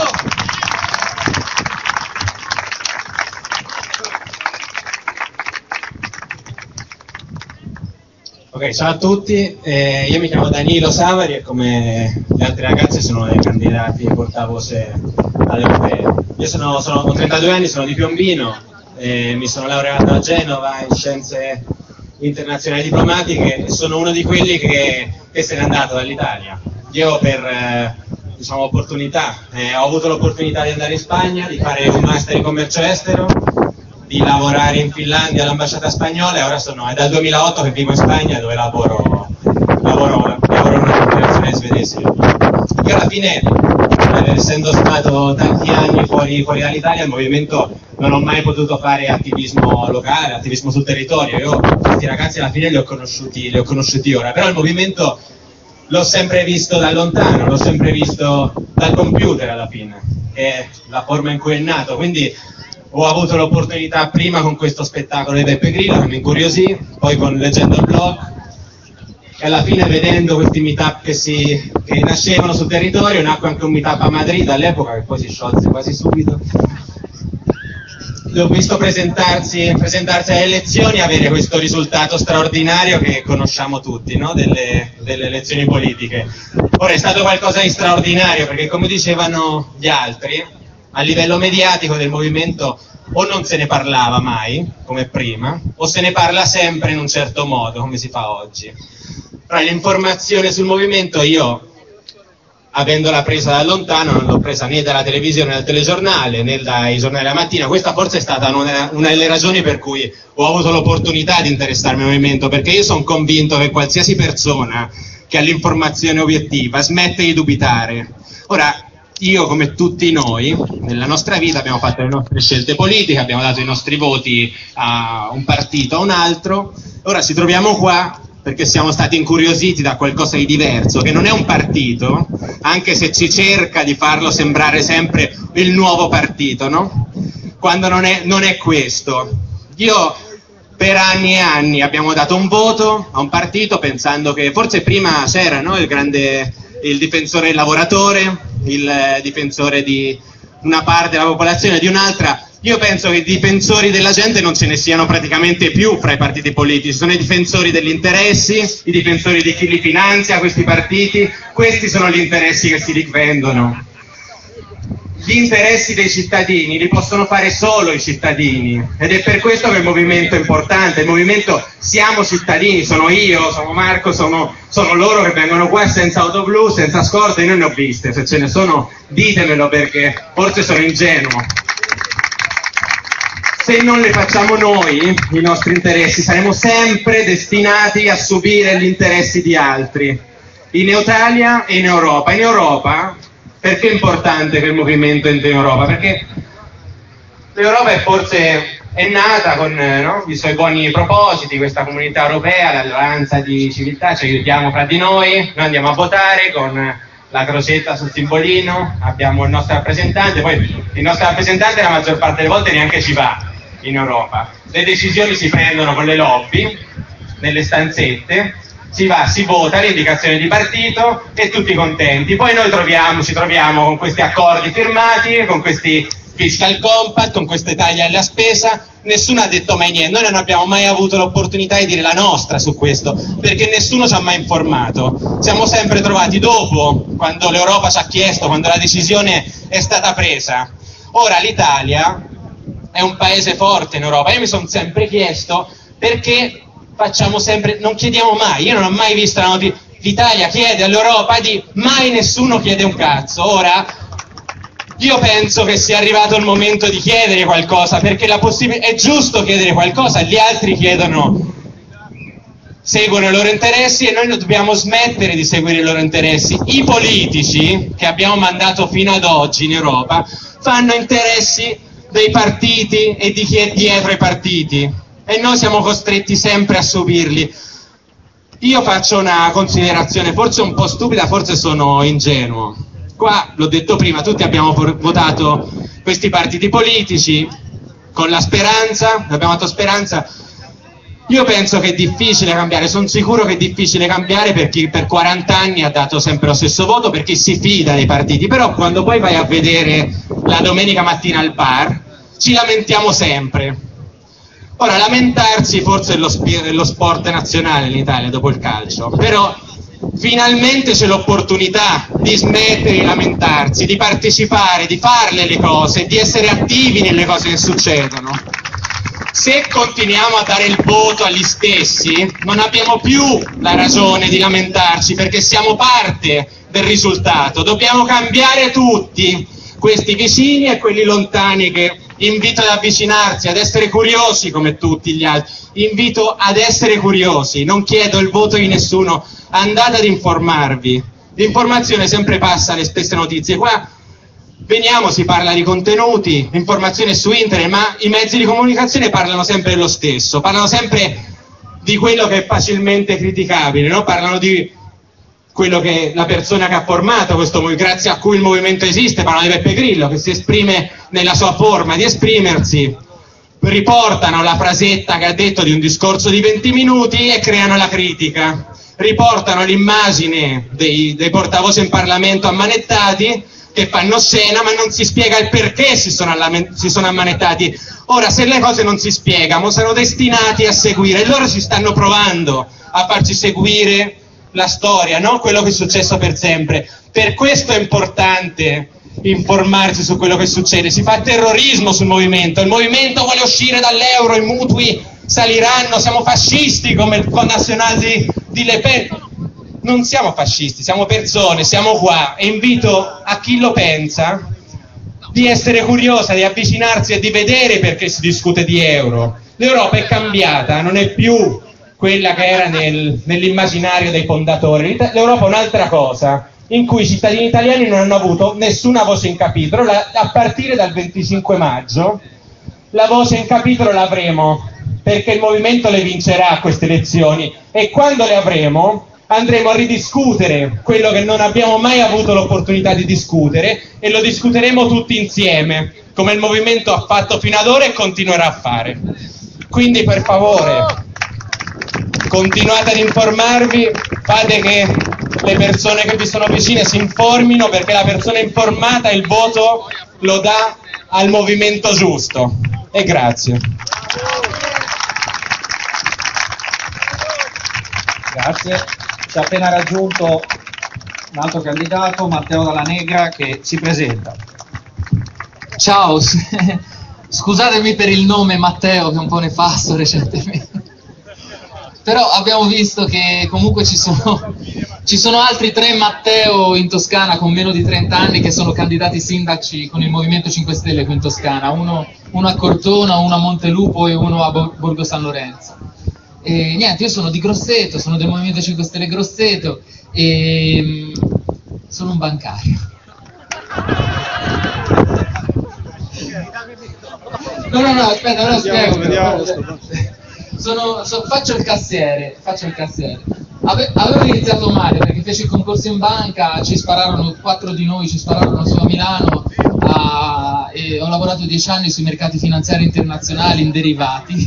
Ok, ciao a tutti, eh, io mi chiamo Danilo Savari e come le altre ragazze sono dei candidati portavoce alle europee. Io sono, sono, ho trentadue anni, sono di Piombino, eh, mi sono laureato a Genova in scienze internazionali diplomatiche e sono uno di quelli che, che se n'è andato dall'Italia. Io per eh, diciamo, opportunità, eh, ho avuto l'opportunità di andare in Spagna, di fare un master in commercio estero, di lavorare in Finlandia all'ambasciata spagnola e ora sono, è dal duemilaotto che vivo in Spagna dove lavoro, lavoro, lavoro in una multinazionale svedese. Io alla fine, eh, essendo stato tanti anni fuori, fuori dall'Italia, il movimento non ho mai potuto fare attivismo locale, attivismo sul territorio. Io questi ragazzi alla fine li ho conosciuti, li ho conosciuti ora, però il movimento l'ho sempre visto da lontano, l'ho sempre visto dal computer alla fine, che è la forma in cui è nato, quindi ho avuto l'opportunità prima con questo spettacolo di Beppe Grillo che mi incuriosì, poi con leggendo il blog e alla fine vedendo questi meetup che, si, che nascevano sul territorio. Nacque anche un meetup a Madrid all'epoca che poi si sciolse quasi subito. L'ho visto presentarsi, presentarsi alle elezioni e avere questo risultato straordinario che conosciamo tutti, no? delle, delle elezioni politiche. Ora è stato qualcosa di straordinario perché, come dicevano gli altri, a livello mediatico del movimento o non se ne parlava mai, come prima, o se ne parla sempre in un certo modo, come si fa oggi. Però l'informazione sul movimento io, avendola presa da lontano, non l'ho presa né dalla televisione né dal telegiornale, né dai giornali della mattina. Questa forse è stata una, una delle ragioni per cui ho avuto l'opportunità di interessarmi al movimento, perché io sono convinto che qualsiasi persona che ha l'informazione obiettiva smette di dubitare. Ora, io come tutti noi, nella nostra vita abbiamo fatto le nostre scelte politiche, abbiamo dato i nostri voti a un partito, a un altro, ora ci troviamo qua perché siamo stati incuriositi da qualcosa di diverso, che non è un partito, anche se ci cerca di farlo sembrare sempre il nuovo partito, no? Quando non è, non è questo. Io per anni e anni abbiamo dato un voto a un partito pensando che forse prima c'era, no, il grande, il difensore del lavoratore, il difensore di una parte della popolazione, di un'altra. Io penso che i difensori della gente non ce ne siano praticamente più fra i partiti politici, sono i difensori degli interessi, i difensori di chi li finanzia questi partiti, questi sono gli interessi che si difendono. Gli interessi dei cittadini li possono fare solo i cittadini ed è per questo che il movimento è importante. Il movimento siamo cittadini, sono io, sono Marco, sono, sono loro che vengono qua senza auto blu, senza scorte. Io non ne ho viste, se ce ne sono ditemelo perché forse sono ingenuo. se non le facciamo noi i nostri interessi, saremo sempre destinati a subire gli interessi di altri, in Italia e in Europa. In Europa, perché è importante che il movimento entri in Europa? Perché l'Europa è forse è nata con no, i suoi buoni propositi, questa comunità europea, l'alleanza di civiltà, ci aiutiamo fra di noi, noi andiamo a votare con la crocetta sul simbolino, abbiamo il nostro rappresentante, poi il nostro rappresentante la maggior parte delle volte neanche ci va in Europa, le decisioni si prendono con le lobby, nelle stanzette, si va, si vota, l'indicazione di partito e tutti contenti, poi noi troviamo, ci troviamo con questi accordi firmati, con questi fiscal compact, con queste taglie alla spesa, nessuno ha detto mai niente, noi non abbiamo mai avuto l'opportunità di dire la nostra su questo, perché nessuno ci ha mai informato, siamo sempre trovati dopo, quando l'Europa ci ha chiesto, quando la decisione è stata presa. Ora l'Italia è un paese forte in Europa, io mi sono sempre chiesto perché facciamo sempre, non chiediamo mai, io non ho mai visto la notizia, l'Italia chiede all'Europa di mai nessuno chiede un cazzo, ora io penso che sia arrivato il momento di chiedere qualcosa, perché la possib- è giusto chiedere qualcosa, gli altri chiedono, seguono i loro interessi e noi dobbiamo smettere di seguire i loro interessi. I politici che abbiamo mandato fino ad oggi in Europa fanno interessi dei partiti e di chi è dietro i partiti e noi siamo costretti sempre a subirli. Io faccio una considerazione, forse un po' stupida, forse sono ingenuo. Qua, l'ho detto prima, tutti abbiamo votato questi partiti politici con la speranza, abbiamo dato speranza. Io penso che è difficile cambiare, sono sicuro che è difficile cambiare per chi per quaranta anni ha dato sempre lo stesso voto, per chi si fida dei partiti, però quando poi vai a vedere la domenica mattina al bar, ci lamentiamo sempre. Ora, lamentarsi forse è lo, è lo sport nazionale in Italia dopo il calcio, però finalmente c'è l'opportunità di smettere di lamentarsi, di partecipare, di farle le cose, di essere attivi nelle cose che succedono. Se continuiamo a dare il voto agli stessi, non abbiamo più la ragione di lamentarci perché siamo parte del risultato. Dobbiamo cambiare tutti, questi vicini e quelli lontani, che invito ad avvicinarsi, ad essere curiosi come tutti gli altri. Invito ad essere curiosi, non chiedo il voto di nessuno, andate ad informarvi. L'informazione sempre passa le stesse notizie. Qua veniamo, si parla di contenuti, informazione su internet, ma i mezzi di comunicazione parlano sempre dello stesso, parlano sempre di quello che è facilmente criticabile, no? Parlano di quello che la persona che ha formato questo movimento, grazie a cui il movimento esiste, parlano di Beppe Grillo, che si esprime nella sua forma di esprimersi, riportano la frasetta che ha detto di un discorso di venti minuti e creano la critica, riportano l'immagine dei, dei portavoce in Parlamento ammanettati che fanno scena, ma non si spiega il perché si sono, si sono ammanettati. Ora, se le cose non si spiegano, sono destinati a seguire, e loro ci stanno provando a farci seguire la storia, no? Quello che è successo per sempre. Per questo è importante informarsi su quello che succede. Si fa terrorismo sul movimento, il movimento vuole uscire dall'euro, i mutui saliranno, siamo fascisti come il Front National di, di Le Pen. Non siamo fascisti, siamo persone, siamo qua, e invito a chi lo pensa di essere curiosa, di avvicinarsi e di vedere perché si discute di euro. L'Europa è cambiata, non è più quella che era nel, nell'immaginario dei fondatori. L'Europa è un'altra cosa, in cui i cittadini italiani non hanno avuto nessuna voce in capitolo. La, a partire dal venticinque maggio la voce in capitolo l'avremo, perché il movimento le vincerà a queste elezioni, e quando le avremo andremo a ridiscutere quello che non abbiamo mai avuto l'opportunità di discutere, e lo discuteremo tutti insieme, come il movimento ha fatto fino ad ora e continuerà a fare. Quindi, per favore, continuate ad informarvi, fate che le persone che vi sono vicine si informino, perché la persona informata il voto lo dà al movimento giusto. E grazie. Grazie. Ci ha appena raggiunto un altro candidato, Matteo Dalla Negra, che si presenta. Ciao, scusatemi per il nome Matteo, che è un po' nefasto recentemente. però abbiamo visto che comunque ci sono, ci sono altri tre Matteo in Toscana con meno di trenta anni che sono candidati sindaci con il Movimento cinque Stelle qui in Toscana, uno, uno a Cortona, uno a Montelupo e uno a Borgo San Lorenzo. E niente, io sono di Grosseto, sono del Movimento cinque Stelle Grosseto e sono un bancario. No, no, no, aspetta, me lo spiego. Sono, so, faccio il cassiere, faccio il cassiere. Ave, avevo iniziato male perché feci il concorso in banca, ci spararono, quattro di noi ci spararono su a Milano a, e ho lavorato dieci anni sui mercati finanziari internazionali in derivati,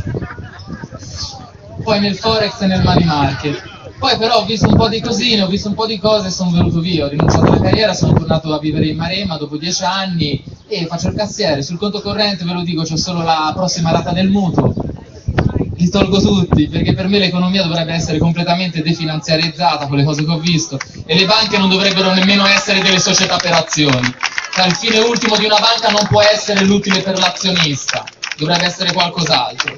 poi nel Forex e nel Money Market. Poi però ho visto un po' di cosine, ho visto un po' di cose e sono venuto via, ho rinunciato alla carriera, sono tornato a vivere in Maremma dopo dieci anni e faccio il cassiere. Sul conto corrente, ve lo dico, c'è solo la prossima rata del mutuo, li tolgo tutti perché per me l'economia dovrebbe essere completamente definanziarizzata con le cose che ho visto e le banche non dovrebbero nemmeno essere delle società per azioni. Cioè, il fine ultimo di una banca non può essere l'utile per l'azionista, dovrebbe essere qualcos'altro.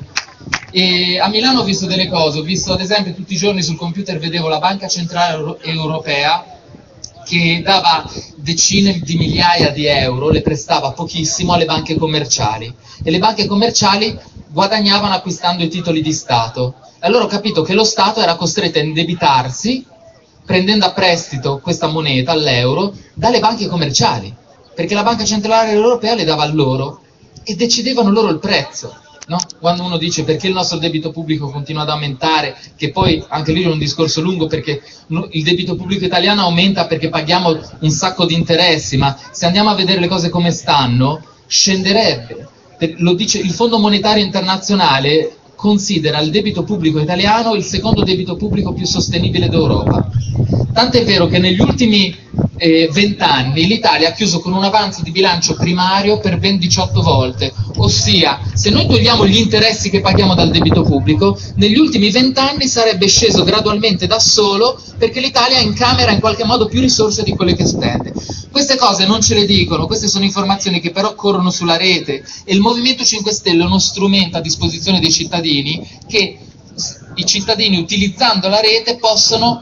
E a Milano ho visto delle cose, ho visto ad esempio tutti i giorni sul computer vedevo la Banca Centrale Europea che dava decine di migliaia di euro, le prestava pochissimo alle banche commerciali e le banche commerciali guadagnavano acquistando i titoli di Stato. E allora ho capito che lo Stato era costretto a indebitarsi prendendo a prestito questa moneta, l'euro, dalle banche commerciali, perché la Banca Centrale Europea le dava a loro e decidevano loro il prezzo. No? Quando uno dice perché il nostro debito pubblico continua ad aumentare, che poi anche lì è un discorso lungo perché il debito pubblico italiano aumenta perché paghiamo un sacco di interessi, ma se andiamo a vedere le cose come stanno, scenderebbe. Lo dice il Fondo Monetario Internazionale, considera il debito pubblico italiano il secondo debito pubblico più sostenibile d'Europa. Tant'è vero che negli ultimi vent'anni eh, l'Italia ha chiuso con un avanzo di bilancio primario per ben diciotto volte, ossia se noi togliamo gli interessi che paghiamo dal debito pubblico, negli ultimi vent'anni sarebbe sceso gradualmente da solo perché l'Italia incamera in qualche modo più risorse di quelle che spende. Queste cose non ce le dicono, queste sono informazioni che però corrono sulla rete e il Movimento cinque Stelle è uno strumento a disposizione dei cittadini che i cittadini utilizzando la rete possono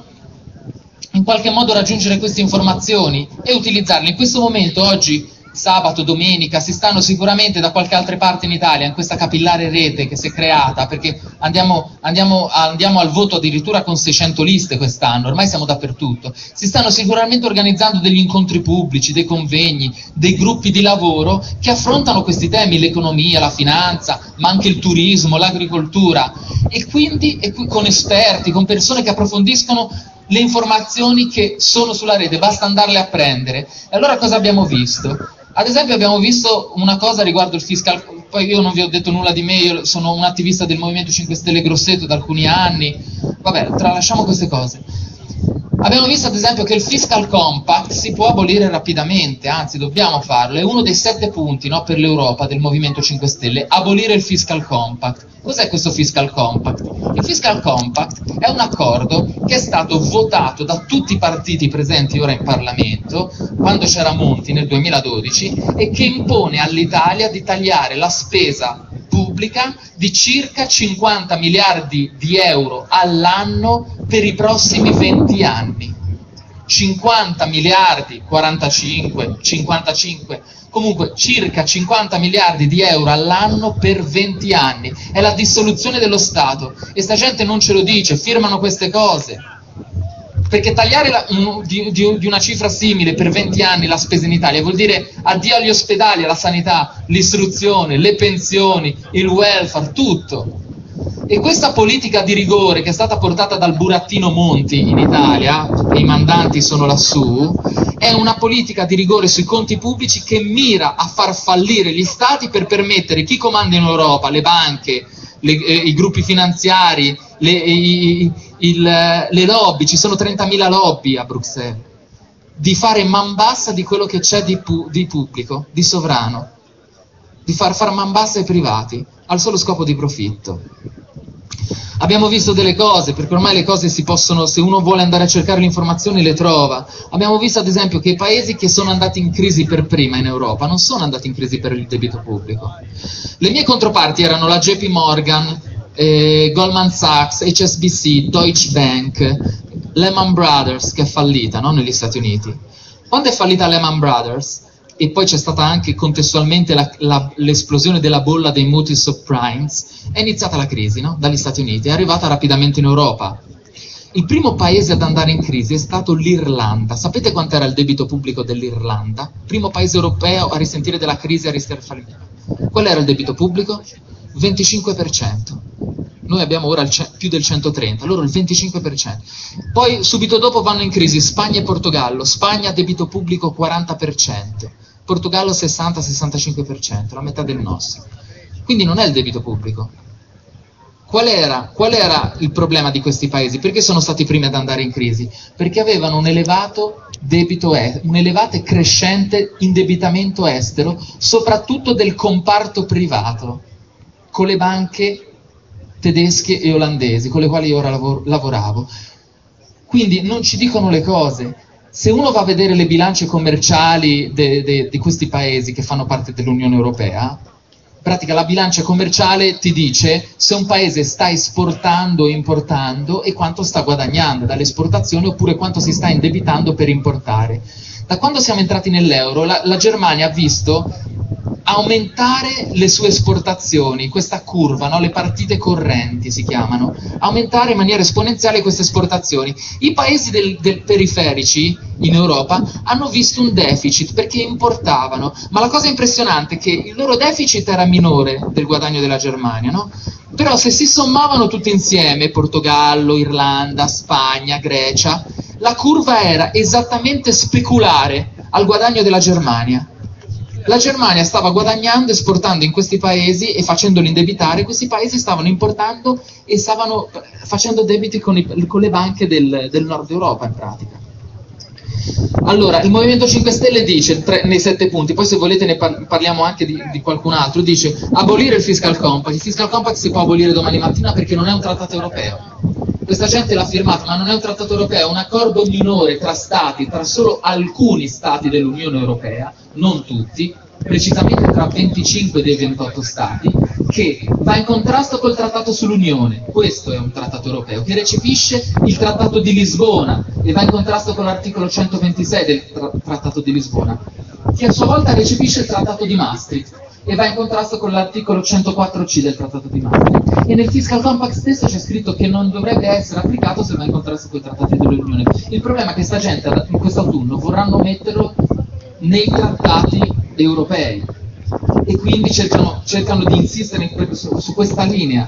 in qualche modo raggiungere queste informazioni e utilizzarle. In questo momento, oggi, sabato, domenica, si stanno sicuramente da qualche altra parte in Italia, in questa capillare rete che si è creata, perché andiamo, andiamo, andiamo al voto addirittura con seicento liste quest'anno, ormai siamo dappertutto, si stanno sicuramente organizzando degli incontri pubblici, dei convegni, dei gruppi di lavoro che affrontano questi temi, l'economia, la finanza, ma anche il turismo, l'agricoltura, e quindi e qui, con esperti, con persone che approfondiscono le informazioni che sono sulla rete, basta andarle a prendere. E allora cosa abbiamo visto? Ad esempio abbiamo visto una cosa riguardo il fiscal, poi io non vi ho detto nulla di me, io sono un attivista del Movimento cinque Stelle Grosseto da alcuni anni, vabbè, tralasciamo queste cose. Abbiamo visto ad esempio che il Fiscal Compact si può abolire rapidamente, anzi dobbiamo farlo, è uno dei sette punti, no, per l'Europa del Movimento cinque Stelle, abolire il Fiscal Compact. Cos'è questo Fiscal Compact? Il Fiscal Compact è un accordo che è stato votato da tutti i partiti presenti ora in Parlamento, quando c'era Monti nel duemiladodici, e che impone all'Italia di tagliare la spesa pubblica di circa cinquanta miliardi di euro all'anno per i prossimi venti anni. cinquanta miliardi, quarantacinque, cinquantacinque, comunque circa cinquanta miliardi di euro all'anno per venti anni. È la dissoluzione dello Stato e sta gente non ce lo dice, firmano queste cose. Perché tagliare la, un, di, di, di una cifra simile per venti anni la spesa in Italia vuol dire addio agli ospedali, alla sanità, l'istruzione, le pensioni, il welfare, tutto. E questa politica di rigore che è stata portata dal burattino Monti in Italia, e i mandanti sono lassù, è una politica di rigore sui conti pubblici che mira a far fallire gli stati per permettere chi comanda in Europa, le banche, le, eh, i gruppi finanziari, le, i, il, le lobby, ci sono trentamila lobby a Bruxelles, di fare man bassa di quello che c'è di, pu di pubblico, di sovrano, di far far man bassa ai privati, al solo scopo di profitto. Abbiamo visto delle cose, perché ormai le cose si possono, se uno vuole andare a cercare le informazioni le trova. Abbiamo visto ad esempio che i paesi che sono andati in crisi per prima in Europa non sono andati in crisi per il debito pubblico. Le mie controparti erano la J P Morgan, eh, Goldman Sachs, H S B C, Deutsche Bank, Lehman Brothers, che è fallita, no? Negli Stati Uniti. Quando è fallita Lehman Brothers, e poi c'è stata anche contestualmente la, la, l'esplosione della bolla dei mutui subprimes, è iniziata la crisi, no? Dagli Stati Uniti, è arrivata rapidamente in Europa. Il primo paese ad andare in crisi è stato l'Irlanda. Sapete quanto era il debito pubblico dell'Irlanda? Primo paese europeo a risentire della crisi e a rischiare il fallimento. Qual era il debito pubblico? venticinque per cento. Noi abbiamo ora il ce- più del centotrenta, loro il venticinque per cento. Poi subito dopo vanno in crisi Spagna e Portogallo. Spagna debito pubblico quaranta per cento, Portogallo sessanta sessantacinque per cento, la metà del nostro. Quindi non è il debito pubblico. Qual era, qual era il problema di questi paesi? Perché sono stati i primi ad andare in crisi? Perché avevano un elevato debito, est- un elevato e crescente indebitamento estero, soprattutto del comparto privato, con le banche tedesche e olandesi, con le quali io ora lavor- lavoravo. Quindi non ci dicono le cose. Se uno va a vedere le bilance commerciali de- de- di questi paesi che fanno parte dell'Unione Europea, in pratica la bilancia commerciale ti dice se un paese sta esportando o importando e quanto sta guadagnando dalle esportazioni oppure quanto si sta indebitando per importare. Da quando siamo entrati nell'euro, la, la Germania ha visto aumentare le sue esportazioni, questa curva, no? Le partite correnti si chiamano, aumentare in maniera esponenziale queste esportazioni. I paesi del, del periferici in Europa hanno visto un deficit perché importavano, ma la cosa impressionante è che il loro deficit era minore del guadagno della Germania, no? Però se si sommavano tutti insieme, Portogallo, Irlanda, Spagna, Grecia, la curva era esattamente speculare al guadagno della Germania. La Germania stava guadagnando, esportando in questi paesi e facendoli indebitare, questi paesi stavano importando e stavano facendo debiti con, i, con le banche del, del nord Europa in pratica. Allora, il Movimento cinque Stelle dice, tre, nei sette punti, poi se volete ne par- parliamo anche di, di qualcun altro, dice abolire il Fiscal Compact. Il Fiscal Compact si può abolire domani mattina perché non è un trattato europeo. Questa gente l'ha firmato, ma non è un trattato europeo, è un accordo minore tra stati, tra solo alcuni stati dell'Unione Europea, non tutti, precisamente tra venticinque dei ventotto stati, che va in contrasto col trattato sull'Unione. Questo è un trattato europeo, che recepisce il trattato di Lisbona e va in contrasto con l'articolo centoventisei del tra- trattato di Lisbona, che a sua volta recepisce il trattato di Maastricht e va in contrasto con l'articolo centoquattro C del trattato di Maastricht. E nel Fiscal Compact stesso c'è scritto che non dovrebbe essere applicato se va in contrasto con i trattati dell'Unione. Il problema è che sta gente in quest'autunno vorranno metterlo nei trattati europei e quindi cercano, cercano di insistere in, su, su questa linea.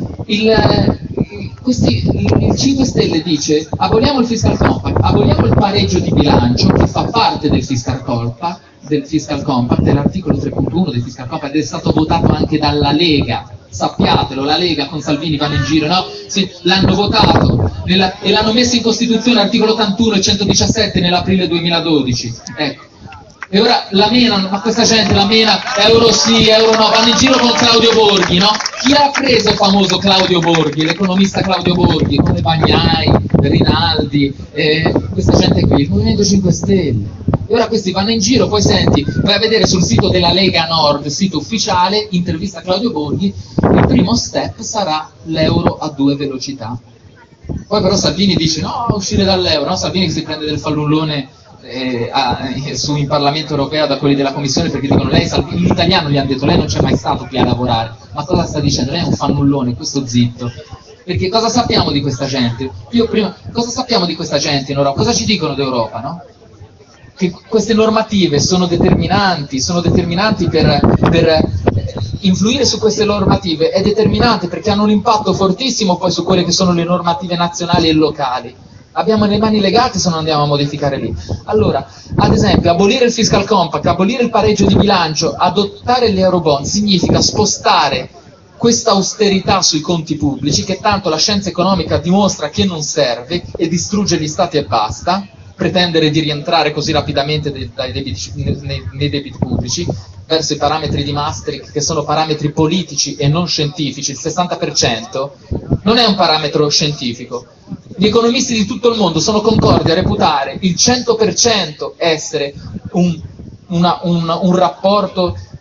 Il, questi, il cinque Stelle dice aboliamo il Fiscal Compact, aboliamo il pareggio di bilancio che fa parte del Fiscal Compact, del Fiscal Compact, è l'articolo tre punto uno del Fiscal Compact ed è stato votato anche dalla Lega. Sappiatelo, la Lega con Salvini vanno in giro, no? Sì, l'hanno votato nella, e l'hanno messo in Costituzione articolo ottantuno e centodiciassette nell'aprile duemiladodici. Ecco. E ora la menano, ma questa gente la mena, euro sì, euro no, vanno in giro con Claudio Borghi, no? Chi ha preso il famoso Claudio Borghi, l'economista Claudio Borghi, come Bagnai, Rinaldi, eh, questa gente qui, il Movimento cinque Stelle. E ora questi vanno in giro, poi senti, vai a vedere sul sito della Lega Nord, sito ufficiale, intervista Claudio Borghi, il primo step sarà l'euro a due velocità. Poi però Salvini dice no, uscire dall'euro, no? Salvini che si prende del fallullone Eh, a, eh, su in Parlamento europeo da quelli della Commissione perché dicono lei, in italiano gli hanno detto lei non c'è mai stato qui a lavorare, ma cosa sta dicendo? Lei è un fannullone, questo zitto. Perché cosa sappiamo di questa gente? Io prima, cosa sappiamo di questa gente in Europa? Cosa ci dicono d'Europa, no? Che queste normative sono determinanti, sono determinanti per, per influire su queste normative, è determinante perché hanno un impatto fortissimo poi su quelle che sono le normative nazionali e locali. Abbiamo le mani legate se non andiamo a modificare lì. Allora, ad esempio, abolire il Fiscal Compact, abolire il pareggio di bilancio, adottare gli Eurobond significa spostare questa austerità sui conti pubblici, che tanto la scienza economica dimostra che non serve e distrugge gli stati e basta, pretendere di rientrare così rapidamente dai, dai debiti, nei, nei debiti pubblici, verso i parametri di Maastricht, che sono parametri politici e non scientifici. Il sessanta per cento non è un parametro scientifico. Gli economisti di tutto il mondo sono concordi a reputare il cento per cento essere un, una, un, un rapporto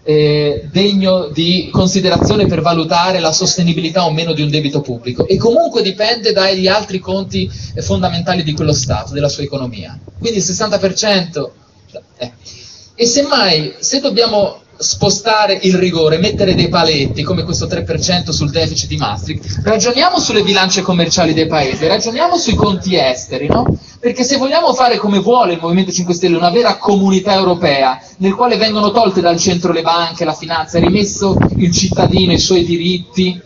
eh, degno di considerazione per valutare la sostenibilità o meno di un debito pubblico, e comunque dipende dagli altri conti eh, fondamentali di quello Stato, della sua economia. Quindi il sessanta per cento... Eh. E semmai, se dobbiamo spostare il rigore, mettere dei paletti come questo tre per cento sul deficit di Maastricht, ragioniamo sulle bilance commerciali dei paesi, ragioniamo sui conti esteri, no? Perché se vogliamo fare come vuole il Movimento cinque Stelle, una vera comunità europea nel quale vengono tolte dal centro le banche, la finanza, rimesso il cittadino, i suoi diritti,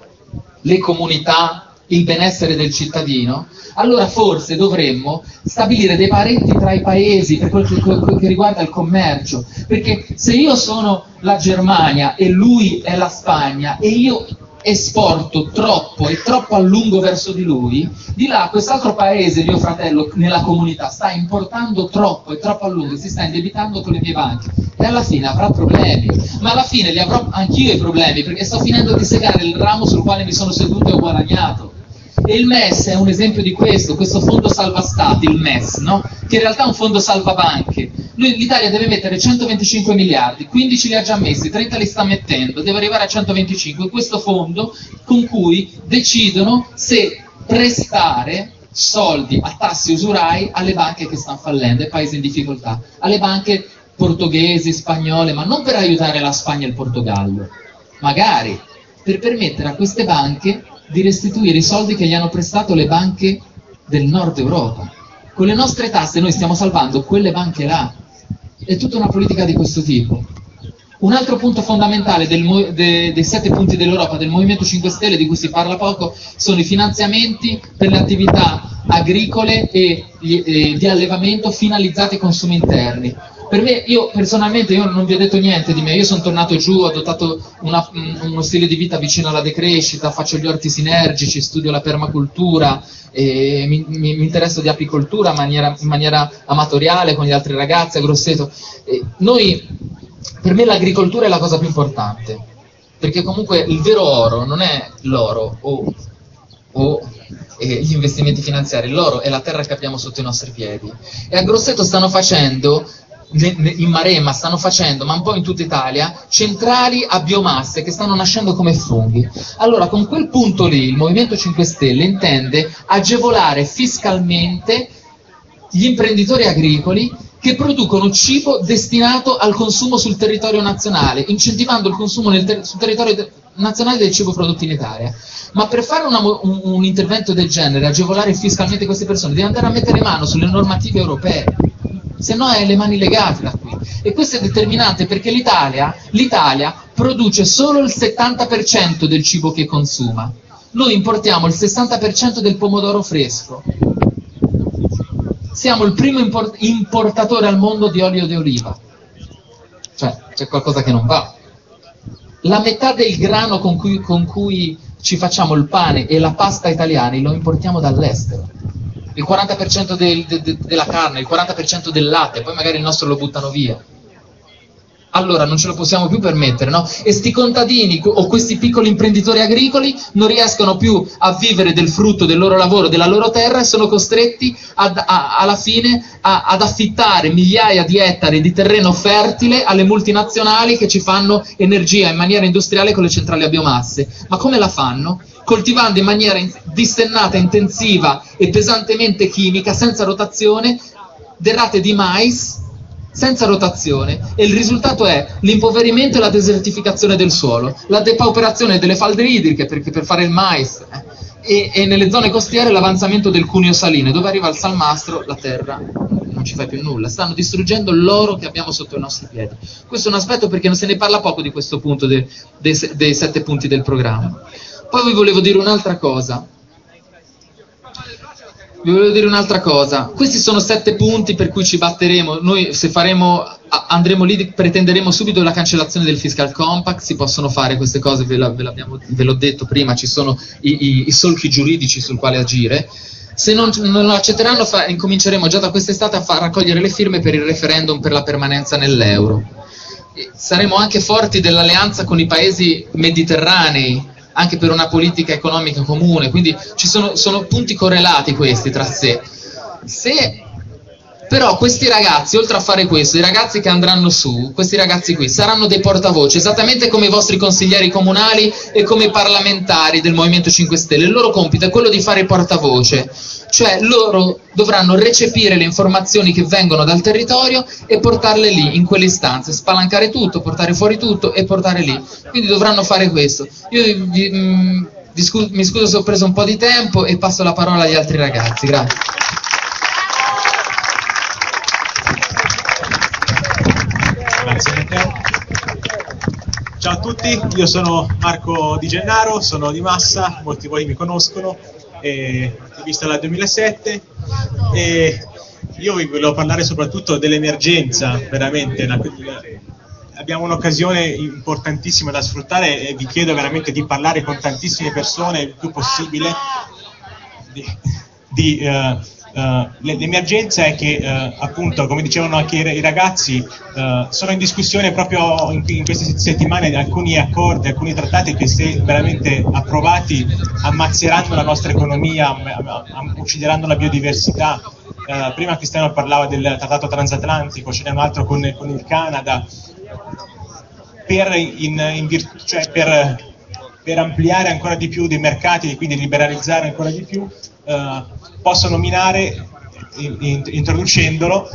le comunità, il benessere del cittadino, allora forse dovremmo stabilire dei paletti tra i paesi per quel che, quel che riguarda il commercio, perché se io sono la Germania e lui è la Spagna e io esporto troppo e troppo a lungo verso di lui, di là quest'altro paese, mio fratello, nella comunità sta importando troppo e troppo a lungo e si sta indebitando con le mie banche e alla fine avrà problemi, ma alla fine li avrò anch'io i problemi, perché sto finendo di segare il ramo sul quale mi sono seduto e ho guadagnato. E il M E S è un esempio di questo, questo fondo salva stati, il M E S, no? Che in realtà è un fondo salva banche. L'Italia deve mettere centoventicinque miliardi, quindici li ha già messi, trenta li sta mettendo, deve arrivare a centoventicinque, questo fondo con cui decidono se prestare soldi a tassi usurai alle banche che stanno fallendo, ai paesi in difficoltà, alle banche portoghesi, spagnole, ma non per aiutare la Spagna e il Portogallo, magari per permettere a queste banche di restituire i soldi che gli hanno prestato le banche del nord Europa. Con le nostre tasse noi stiamo salvando quelle banche là. È tutta una politica di questo tipo. Un altro punto fondamentale del, de, dei sette punti dell'Europa, del Movimento cinque Stelle, di cui si parla poco, sono i finanziamenti per le attività agricole e, e di allevamento finalizzati ai consumi interni. Per me, io personalmente, io non vi ho detto niente di me, io sono tornato giù, ho adottato una, uno stile di vita vicino alla decrescita, faccio gli orti sinergici, studio la permacultura, e mi, mi, mi interesso di apicoltura in maniera, in maniera amatoriale con gli altri ragazzi a Grosseto. E noi, per me l'agricoltura è la cosa più importante, perché comunque il vero oro non è l'oro o, o eh, gli investimenti finanziari, l'oro è la terra che abbiamo sotto i nostri piedi. E a Grosseto stanno facendo... in Maremma stanno facendo, ma un po' in tutta Italia, centrali a biomasse che stanno nascendo come funghi. Allora, con quel punto lì, il Movimento cinque Stelle intende agevolare fiscalmente gli imprenditori agricoli che producono cibo destinato al consumo sul territorio nazionale, incentivando il consumo nel ter- sul territorio de- nazionale del cibo prodotto in Italia. Ma per fare una, un, un intervento del genere, agevolare fiscalmente queste persone, deve andare a mettere mano sulle normative europee, se no è le mani legate da qui. E questo è determinante perché l'Italia, l'Italia produce solo il settanta per cento del cibo che consuma. Noi importiamo il sessanta per cento del pomodoro fresco. Siamo il primo import- importatore al mondo di olio di oliva. Cioè, c'è qualcosa che non va. La metà del grano con cui, con cui ci facciamo il pane e la pasta italiani lo importiamo dall'estero. Il quaranta per cento del, de, de, della carne, il quaranta per cento del latte, poi magari il nostro lo buttano via. Allora non ce lo possiamo più permettere, no? E sti contadini o questi piccoli imprenditori agricoli non riescono più a vivere del frutto del loro lavoro, della loro terra, e sono costretti ad, a, alla fine a, ad affittare migliaia di ettari di terreno fertile alle multinazionali che ci fanno energia in maniera industriale con le centrali a biomasse. Ma come la fanno? Coltivando in maniera dissennata, intensiva e pesantemente chimica, senza rotazione, derrate di mais, senza rotazione, e il risultato è l'impoverimento e la desertificazione del suolo, la depauperazione delle falde idriche, perché per fare il mais, eh, e, e nelle zone costiere l'avanzamento del cuneo saline, dove arriva il salmastro, la terra non ci fa più nulla, stanno distruggendo l'oro che abbiamo sotto i nostri piedi. Questo è un aspetto perché non se ne parla poco di questo punto de, de, dei sette punti del programma. Poi vi volevo dire un'altra cosa. Vi volevo dire un'altra cosa. Questi sono sette punti per cui ci batteremo. Noi se faremo, andremo lì, pretenderemo subito la cancellazione del fiscal compact. Si possono fare queste cose, ve, la, ve, l'abbiamo, ve l'ho detto prima, ci sono i, i, i solchi giuridici sul quale agire. Se non, non lo accetteranno, fa, incominceremo già da quest'estate a far raccogliere le firme per il referendum per la permanenza nell'euro. E saremo anche forti dell'alleanza con i paesi mediterranei, anche per una politica economica comune, quindi ci sono, sono punti correlati questi tra sé. Se Però questi ragazzi, oltre a fare questo, i ragazzi che andranno su, questi ragazzi qui, saranno dei portavoce, esattamente come i vostri consiglieri comunali e come i parlamentari del Movimento cinque Stelle. Il loro compito è quello di fare portavoce, cioè loro dovranno recepire le informazioni che vengono dal territorio e portarle lì, in quelle istanze, spalancare tutto, portare fuori tutto e portare lì. Quindi dovranno fare questo. Io vi, vi, mh, vi scu- mi scuso se ho preso un po' di tempo e passo la parola agli altri ragazzi. Grazie. Ciao a tutti, io sono Marco Di Gennaro, sono di Massa, molti di voi mi conoscono, eh, attivista dal duemilasette, e io vi volevo parlare soprattutto dell'emergenza, veramente. Una, abbiamo un'occasione importantissima da sfruttare e vi chiedo veramente di parlare con tantissime persone il più possibile. Di, di, uh, Uh, l'emergenza è che uh, appunto, come dicevano anche i, i ragazzi, uh, sono in discussione proprio in, in queste settimane alcuni accordi, alcuni trattati che, se veramente approvati, ammazzeranno la nostra economia, am, am, uccideranno la biodiversità. Uh, prima Cristiano parlava del trattato transatlantico, ce n'è un altro con, con il Canada, per, in, in virtu- cioè per, per ampliare ancora di più dei mercati, quindi liberalizzare ancora di più. Uh, possono minare, in, in, introducendolo,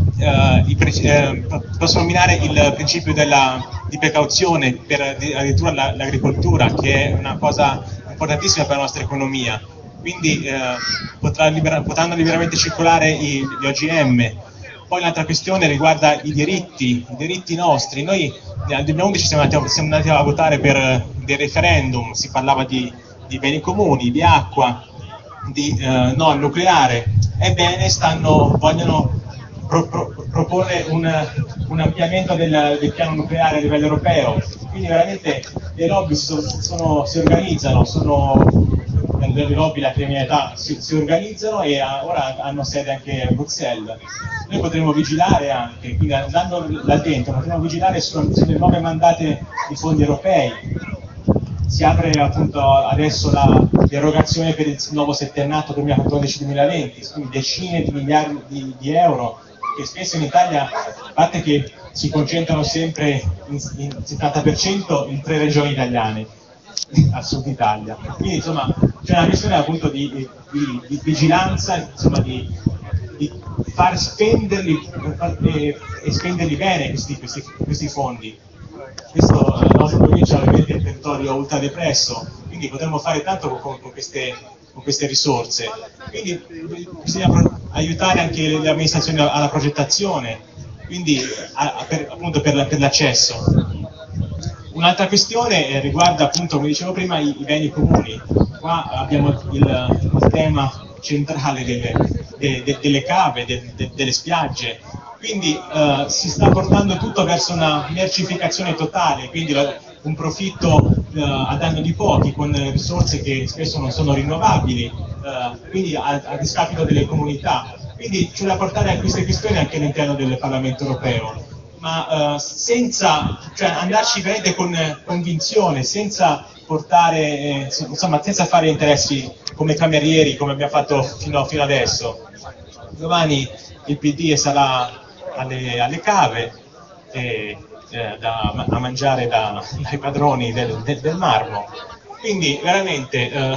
uh, i, eh, possono minare il principio della, di precauzione per addirittura la, l'agricoltura, che è una cosa importantissima per la nostra economia. Quindi eh, potrà libera, potranno liberamente circolare i, gli O G M. Poi l'altra questione riguarda i diritti, i diritti nostri. Noi nel duemilaundici siamo andati, siamo andati a votare per dei referendum, si parlava di, di beni comuni, di acqua, di eh, no al nucleare. Ebbene, stanno, vogliono pro, pro, proporre un, un ampliamento del, del piano nucleare a livello europeo. Quindi veramente le lobby sono, sono, si organizzano, sono, le lobby, la criminalità si, si organizzano e a, ora hanno sede anche a Bruxelles. Noi potremo vigilare anche, quindi andando là dentro, potremo vigilare su, sulle nuove mandate di fondi europei. Si apre appunto adesso la l'erogazione per il nuovo settennato duemilaquattordici duemilaventi, quindi decine di miliardi di, di euro, che spesso in Italia, a parte che si concentrano sempre in, in settanta per cento in tre regioni italiane, al sud Italia. Quindi insomma c'è una questione appunto di, di, di vigilanza, insomma di, di far spenderli e, e spenderli bene questi, questi, questi fondi. Questo, la nostra provincia ovviamente è il territorio ultradepresso, quindi potremmo fare tanto con, con, queste, con queste risorse. Quindi bisogna pro- aiutare anche le, le amministrazioni alla progettazione, quindi a, a, per, appunto per, la, per l'accesso. Un'altra questione riguarda appunto, come dicevo prima, i, i beni comuni. Qua abbiamo il, il tema centrale delle, de, de, delle cave, de, de, delle spiagge. Quindi uh, si sta portando tutto verso una mercificazione totale, quindi la, un profitto uh, a danno di pochi, con risorse che spesso non sono rinnovabili, uh, quindi a, a discapito delle comunità. Quindi c'è da portare a queste questioni anche all'interno del Parlamento europeo, ma uh, senza, cioè andarci veramente con convinzione, senza portare, eh, insomma, senza fare interessi come camerieri, come abbiamo fatto fino, fino adesso. Domani il P D sarà alle, alle cave e, eh, da, a mangiare da, dai padroni del, del, del marmo. Quindi veramente eh,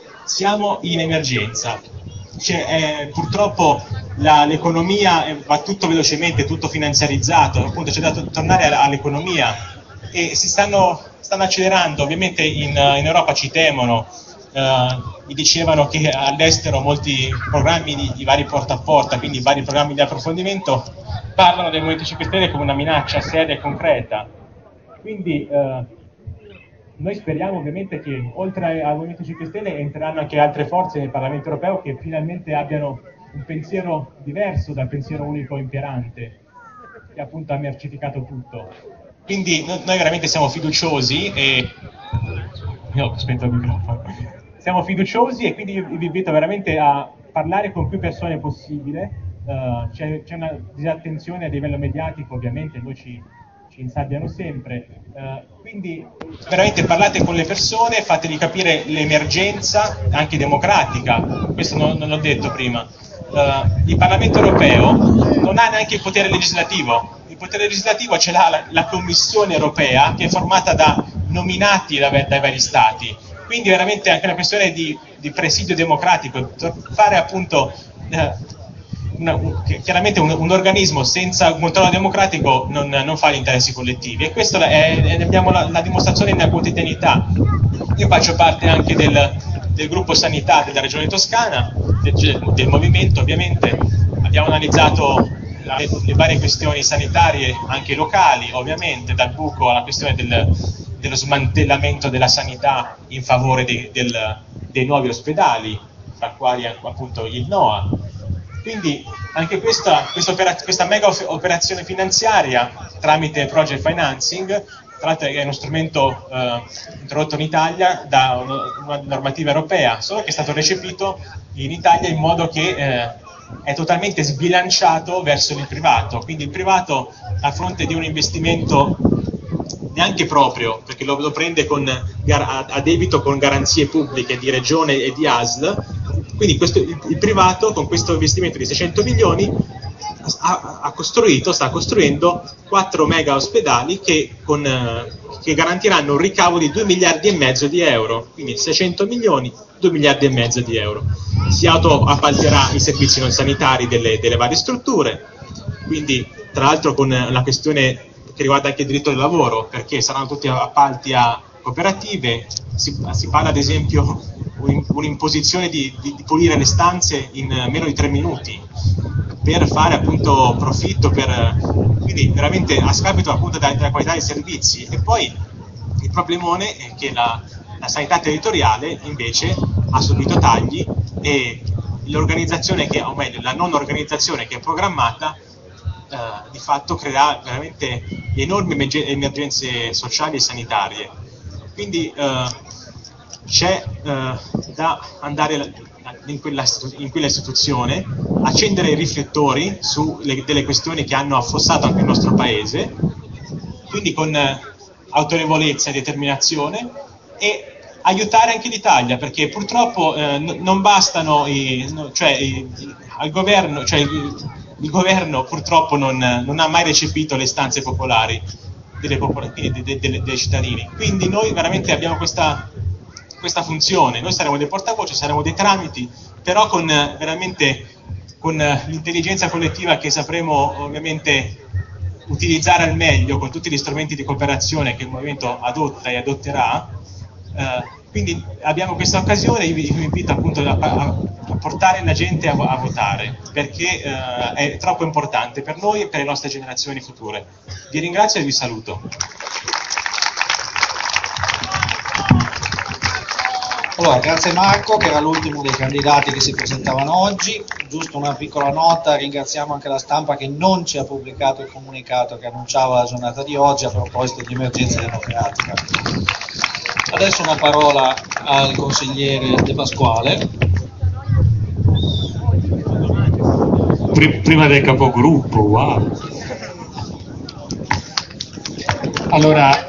siamo in emergenza. C'è, eh, purtroppo la, l'economia eh, va tutto velocemente, tutto finanziarizzato, appunto c'è da to- tornare all'economia e si stanno, stanno accelerando. Ovviamente in, in Europa ci temono. Uh, mi dicevano che all'estero molti programmi di, di vari porta a porta, quindi vari programmi di approfondimento, parlano del Movimento cinque Stelle come una minaccia seria e concreta. Quindi uh, noi speriamo ovviamente che oltre al Movimento cinque Stelle entreranno anche altre forze nel Parlamento europeo che finalmente abbiano un pensiero diverso dal pensiero unico imperante che appunto ha mercificato tutto. Quindi no, noi veramente siamo fiduciosi e io ho spento il microfono. Siamo fiduciosi e quindi vi invito veramente a parlare con più persone possibile. Uh, c'è, c'è una disattenzione a livello mediatico, ovviamente, noi ci, ci insabbiano sempre. Uh, quindi veramente parlate con le persone, fategli capire l'emergenza, anche democratica, questo non, non l'ho detto prima, eh, il Parlamento europeo non ha neanche il potere legislativo. Il potere legislativo ce l'ha la, la Commissione europea, che è formata da nominati da, dai vari stati, quindi veramente anche una questione di, di presidio democratico, fare appunto eh, una, un, chiaramente un, un organismo senza un controllo democratico non, non fa gli interessi collettivi, e questa è, è, abbiamo la, la dimostrazione nella quotidianità. Io faccio parte anche del, del gruppo sanità della regione Toscana, del, del movimento ovviamente, abbiamo analizzato Le, le varie questioni sanitarie anche locali, ovviamente, dal buco alla questione del, dello smantellamento della sanità in favore de, del, dei nuovi ospedali, tra quali appunto il N O A. Quindi anche questa, questa, operaz questa mega operazione finanziaria tramite project financing, tra l'altro è uno strumento eh, introdotto in Italia da uno, una normativa europea, solo che è stato recepito in Italia in modo che eh, è totalmente sbilanciato verso il privato, quindi il privato a fronte di un investimento neanche proprio, perché lo, lo prende con, a, a debito con garanzie pubbliche di regione e di A S L, quindi questo, il, il privato con questo investimento di seicento milioni ha, ha costruito, sta costruendo quattro mega ospedali che, con, che garantiranno un ricavo di due miliardi e mezzo di euro, quindi seicento milioni, due miliardi e mezzo di euro. Si autoappalterà i servizi non sanitari delle, delle varie strutture, quindi tra l'altro con la questione che riguarda anche il diritto del lavoro, perché saranno tutti appalti a cooperative, si, si parla ad esempio un'imposizione di, di, di pulire le stanze in meno di tre minuti per fare appunto profitto, per, quindi veramente a scapito appunto della, della qualità dei servizi. E poi il problemone è che la, la sanità territoriale invece ha subito tagli e l'organizzazione che, o meglio la non organizzazione che è programmata eh, di fatto creerà veramente enormi emergenze sociali e sanitarie. Quindi eh, c'è eh, da andare in quella, in quella istituzione, accendere i riflettori su le, delle questioni che hanno affossato anche il nostro paese, quindi con eh, autorevolezza e determinazione, e aiutare anche l'Italia, perché purtroppo eh, non bastano i, no, cioè i, al governo, cioè il, il governo purtroppo non, non ha mai recepito le istanze popolari delle, popol quindi de, de, de, dei cittadini, quindi noi veramente abbiamo questa, questa funzione, noi saremo dei portavoce, saremo dei tramiti, però con veramente con l'intelligenza collettiva che sapremo ovviamente utilizzare al meglio con tutti gli strumenti di cooperazione che il movimento adotta e adotterà. Uh, quindi abbiamo questa occasione, io vi, vi invito appunto a, a, a portare la gente a, a votare, perché uh, è troppo importante per noi e per le nostre generazioni future. Vi ringrazio e vi saluto. Allora, grazie Marco, che era l'ultimo dei candidati che si presentavano oggi. Giusto una piccola nota, ringraziamo anche la stampa che non ci ha pubblicato il comunicato che annunciava la giornata di oggi a proposito di emergenza democratica. Adesso una parola al consigliere De Pasquale. Prima del capogruppo, wow. Allora,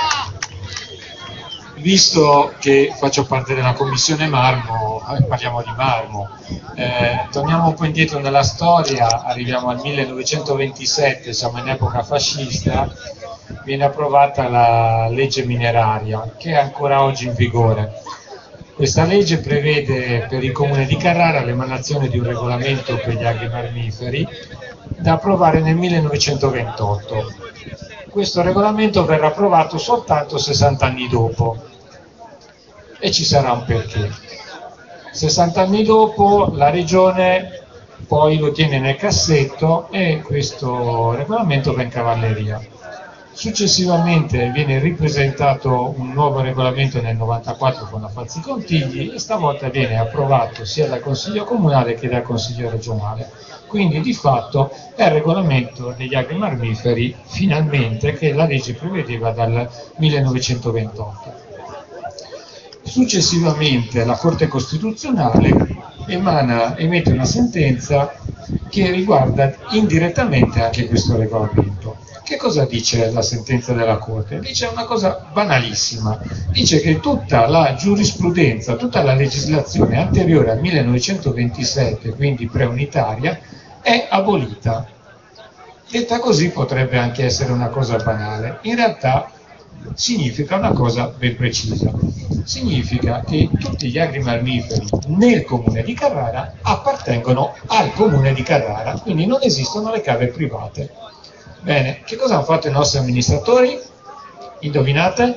visto che faccio parte della commissione Marmo, eh, parliamo di Marmo, eh, torniamo un po' indietro nella storia, arriviamo al millenovecentoventisette, siamo in epoca fascista, viene approvata la legge mineraria che è ancora oggi in vigore. Questa legge prevede per il comune di Carrara l'emanazione di un regolamento per gli agri marmiferi da approvare nel millenovecentoventotto. Questo regolamento verrà approvato soltanto sessanta anni dopo e ci sarà un perché. sessanta anni dopo la regione poi lo tiene nel cassetto e questo regolamento va in cavalleria. Successivamente viene ripresentato un nuovo regolamento nel novantaquattro con la Fazzi-Contigli e stavolta viene approvato sia dal Consiglio Comunale che dal Consiglio Regionale. Quindi di fatto è il regolamento degli agri marmiferi finalmente che la legge prevedeva dal millenovecentoventotto. Successivamente la Corte Costituzionale emana, emette una sentenza che riguarda indirettamente anche questo regolamento, che che cosa dice la sentenza della Corte? Dice una cosa banalissima, dice che tutta la giurisprudenza, tutta la legislazione anteriore al millenovecentoventisette, quindi preunitaria, è abolita. Detta così potrebbe anche essere una cosa banale, in realtà significa una cosa ben precisa, significa che tutti gli agri mammiferi nel comune di Carrara appartengono al comune di Carrara, quindi non esistono le cave private. Bene, che cosa hanno fatto i nostri amministratori? Indovinate?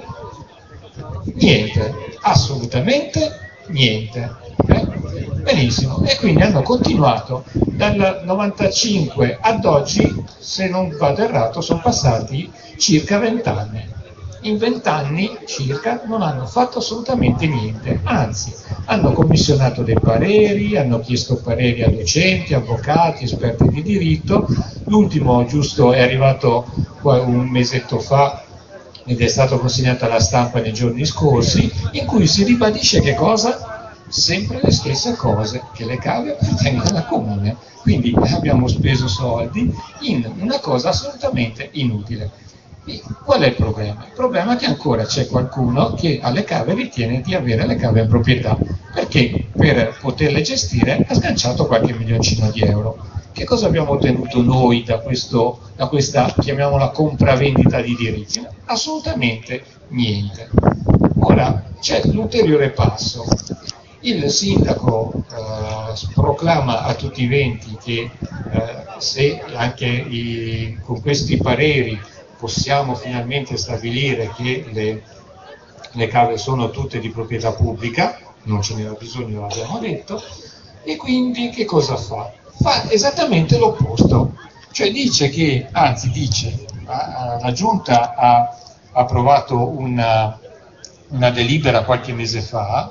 Niente, assolutamente niente. Eh? Benissimo, e quindi hanno continuato dal novantacinque ad oggi, se non vado errato, sono passati circa vent'anni. In vent'anni circa non hanno fatto assolutamente niente, anzi hanno commissionato dei pareri, hanno chiesto pareri a docenti, avvocati, esperti di diritto. L'ultimo giusto è arrivato un mesetto fa ed è stato consegnato alla stampa nei giorni scorsi, in cui si ribadisce che cosa? Sempre le stesse cose, che le cave appartengono al comune, quindi abbiamo speso soldi in una cosa assolutamente inutile. E qual è il problema? Il problema è che ancora c'è qualcuno che alle cave ritiene di avere le cave in proprietà, perché per poterle gestire ha sganciato qualche milioncino di euro. Che cosa abbiamo ottenuto noi da, questo, da questa, chiamiamola, compravendita di diritti? Assolutamente niente. Ora c'è l'ulteriore passo. Il sindaco eh, proclama a tutti i venti che eh, se anche i, con questi pareri possiamo finalmente stabilire che le, le cave sono tutte di proprietà pubblica, non ce n'era bisogno, l'abbiamo detto, e quindi che cosa fa? Fa esattamente l'opposto, cioè dice che, anzi dice, la Giunta ha approvato una, una delibera qualche mese fa,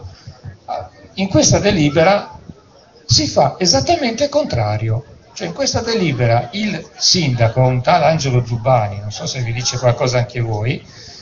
in questa delibera si fa esattamente il contrario. Cioè in questa delibera il sindaco, un tal Angelo Giubbani, non so se vi dice qualcosa anche voi,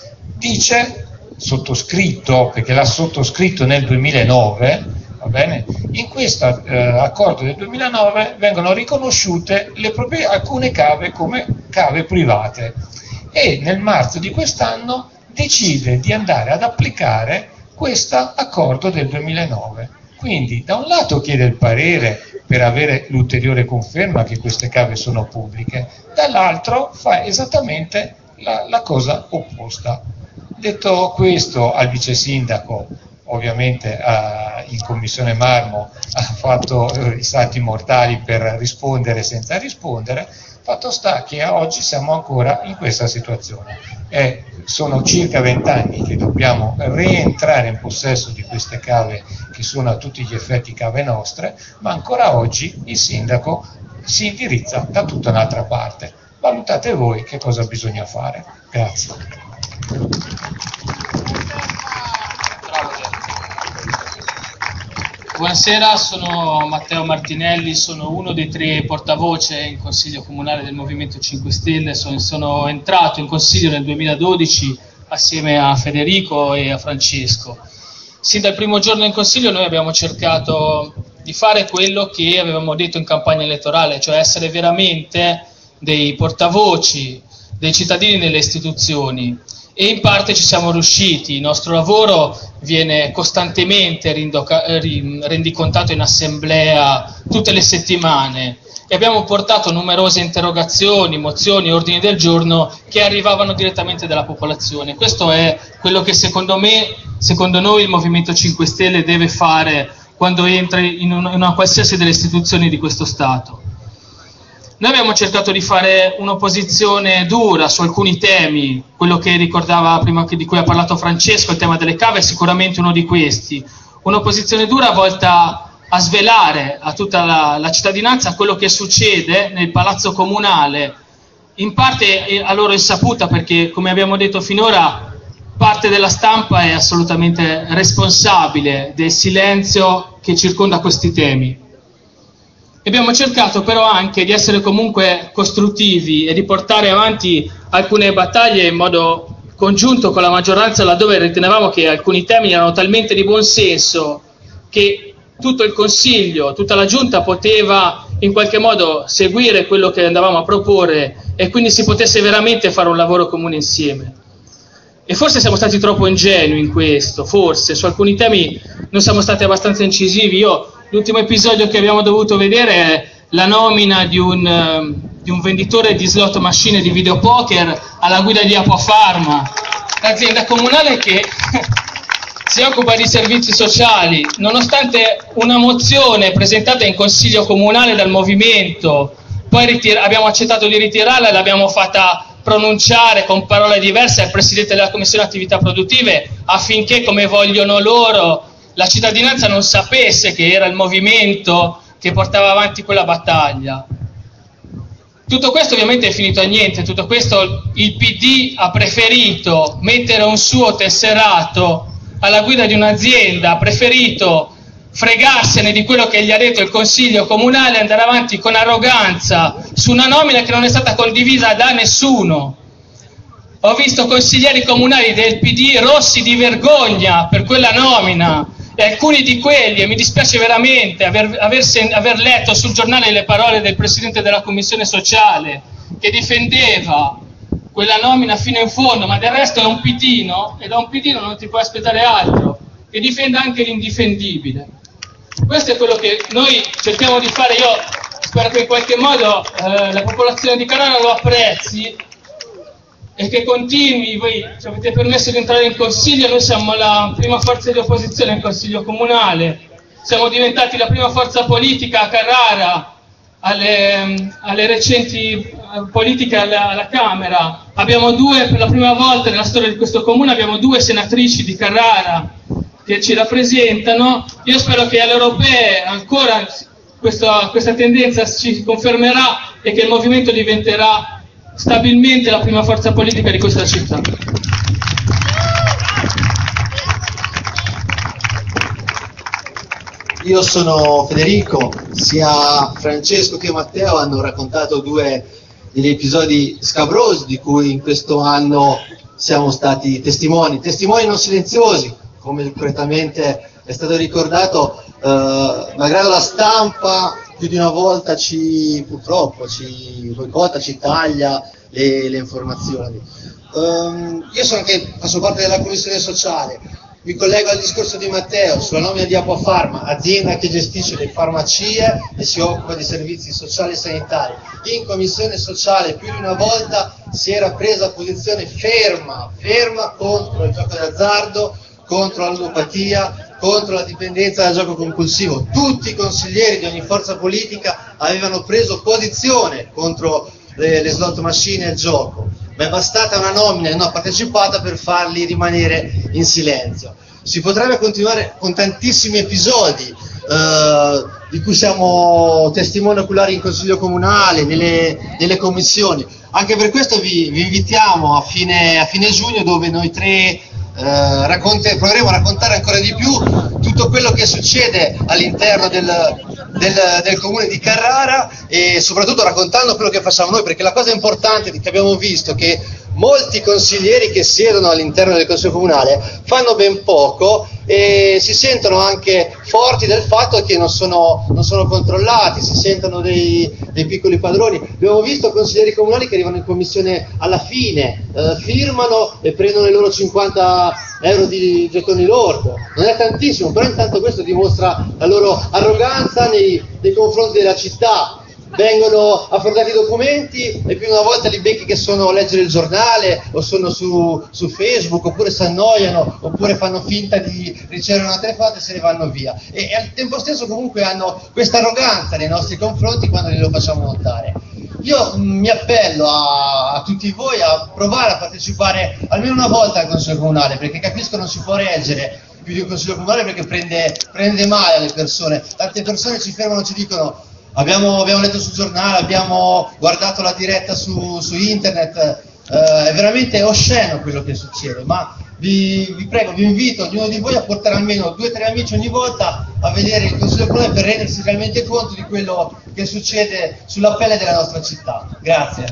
dice, sottoscritto, perché l'ha sottoscritto nel duemilanove, va bene, in questo eh, accordo del duemilanove vengono riconosciute le proprie, alcune cave come cave private e nel marzo di quest'anno decide di andare ad applicare questo accordo del duemilanove. Quindi da un lato chiede il parere per avere l'ulteriore conferma che queste cave sono pubbliche, dall'altro fa esattamente la, la cosa opposta. Detto questo, al vice sindaco, ovviamente eh, in commissione Marmo ha fatto eh, i salti mortali per rispondere senza rispondere. Fatto sta che a oggi siamo ancora in questa situazione. Eh, sono circa vent'anni che dobbiamo rientrare in possesso di queste cave che sono a tutti gli effetti cave nostre, ma ancora oggi il sindaco si indirizza da tutta un'altra parte. Valutate voi che cosa bisogna fare. Grazie. Buonasera, sono Matteo Martinelli, sono uno dei tre portavoce in Consiglio Comunale del Movimento cinque Stelle, sono, sono entrato in Consiglio nel duemiladodici assieme a Federico e a Francesco. Sin dal primo giorno in Consiglio noi abbiamo cercato di fare quello che avevamo detto in campagna elettorale, cioè essere veramente dei portavoci dei cittadini nelle istituzioni. E in parte ci siamo riusciti, il nostro lavoro viene costantemente rendicontato in assemblea tutte le settimane e abbiamo portato numerose interrogazioni, mozioni, ordini del giorno che arrivavano direttamente dalla popolazione. Questo è quello che secondo me, secondo noi il Movimento cinque Stelle deve fare quando entra in una, in una qualsiasi delle istituzioni di questo Stato. Noi abbiamo cercato di fare un'opposizione dura su alcuni temi, quello che ricordava prima, di cui ha parlato Francesco, il tema delle cave è sicuramente uno di questi. Un'opposizione dura volta a svelare a tutta la, la cittadinanza quello che succede nel Palazzo Comunale, in parte a loro insaputa perché, come abbiamo detto finora, parte della stampa è assolutamente responsabile del silenzio che circonda questi temi. Abbiamo cercato però anche di essere comunque costruttivi e di portare avanti alcune battaglie in modo congiunto con la maggioranza laddove ritenevamo che alcuni temi erano talmente di buon senso che tutto il Consiglio, tutta la Giunta poteva in qualche modo seguire quello che andavamo a proporre e quindi si potesse veramente fare un lavoro comune insieme. E forse siamo stati troppo ingenui in questo, forse su alcuni temi non siamo stati abbastanza incisivi. Io l'ultimo episodio che abbiamo dovuto vedere è la nomina di un, uh, di un venditore di slot machine di videopoker alla guida di Apofarma, l'azienda comunale che si occupa di servizi sociali, nonostante una mozione presentata in consiglio comunale dal movimento, poi ritir- abbiamo accettato di ritirarla e l'abbiamo fatta pronunciare con parole diverse al Presidente della Commissione Attività Produttive affinché, come vogliono loro, la cittadinanza non sapesse che era il movimento che portava avanti quella battaglia. Tutto questo ovviamente è finito a niente, tutto questo il P D ha preferito mettere un suo tesserato alla guida di un'azienda, ha preferito fregarsene di quello che gli ha detto il Consiglio Comunale e andare avanti con arroganza su una nomina che non è stata condivisa da nessuno. Ho visto consiglieri comunali del P D rossi di vergogna per quella nomina e alcuni di quelli, e mi dispiace veramente aver, aver, aver letto sul giornale le parole del Presidente della Commissione Sociale che difendeva quella nomina fino in fondo, ma del resto è un pitino e da un pitino non ti puoi aspettare altro, che difenda anche l'indifendibile. Questo è quello che noi cerchiamo di fare. Io spero che in qualche modo eh, la popolazione di Carrara lo apprezzi e che continui. Voi ci avete permesso di entrare in consiglio, noi siamo la prima forza di opposizione in consiglio comunale, siamo diventati la prima forza politica a Carrara alle, alle recenti politiche alla, alla Camera. Abbiamo due, per la prima volta nella storia di questo comune, abbiamo due senatrici di Carrara che ci rappresentano. Io spero che alle europee ancora questa, questa tendenza si confermerà e che il movimento diventerà stabilmente la prima forza politica di questa città. Io sono Federico, sia Francesco che Matteo hanno raccontato due degli episodi scabrosi di cui in questo anno siamo stati testimoni, testimoni non silenziosi, come correttamente è stato ricordato, eh, malgrado la stampa più di una volta ci, purtroppo, ci boicotta, ci taglia le, le informazioni. Um, io sono anche, faccio parte della commissione sociale, mi collego al discorso di Matteo sulla nomina di Apofarma, azienda che gestisce le farmacie e si occupa di servizi sociali e sanitari. In commissione sociale più di una volta si era presa posizione ferma, ferma contro il gioco d'azzardo, contro l'allopatia, contro la dipendenza dal gioco compulsivo. Tutti i consiglieri di ogni forza politica avevano preso posizione contro le, le slot machine e il gioco, ma è bastata una nomina e non partecipata per farli rimanere in silenzio. Si potrebbe continuare con tantissimi episodi eh, di cui siamo testimoni oculari in consiglio comunale, nelle, nelle commissioni. Anche per questo vi, vi invitiamo a fine, a fine giugno, dove noi tre Eh, racconte, proveremo a raccontare ancora di più tutto quello che succede all'interno del, del, del comune di Carrara e soprattutto raccontando quello che facciamo noi, perché la cosa importante che abbiamo visto è che molti consiglieri che siedono all'interno del consiglio comunale fanno ben poco e si sentono anche forti del fatto che non sono, non sono controllati, si sentono dei, dei piccoli padroni. Abbiamo visto consiglieri comunali che arrivano in commissione alla fine, eh, firmano e prendono i loro cinquanta euro di gettoni lordo. Non è tantissimo, però intanto questo dimostra la loro arroganza nei, nei confronti della città. Vengono affrontati i documenti e più di una volta li becchi che sono a leggere il giornale o sono su, su Facebook, oppure si annoiano, oppure fanno finta di ricevere una telefonata e se ne vanno via. E, e al tempo stesso comunque hanno questa arroganza nei nostri confronti quando glielo facciamo notare. Io mh, mi appello a, a tutti voi a provare a partecipare almeno una volta al Consiglio Comunale, perché capisco non si può reggere più di un Consiglio Comunale perché prende, prende male alle persone. Tante persone ci fermano e ci dicono Abbiamo, abbiamo letto sul giornale, abbiamo guardato la diretta su, su internet, eh, è veramente osceno quello che succede, ma vi, vi prego, vi invito ognuno di voi a portare almeno due o tre amici ogni volta a vedere il Consiglio Comunale per rendersi realmente conto di quello che succede sulla pelle della nostra città. Grazie.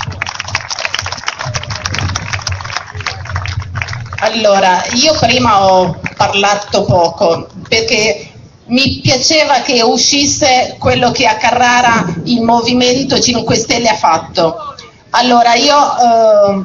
Allora, io prima ho parlato poco perché mi piaceva che uscisse quello che a Carrara il Movimento cinque Stelle ha fatto. Allora, io eh,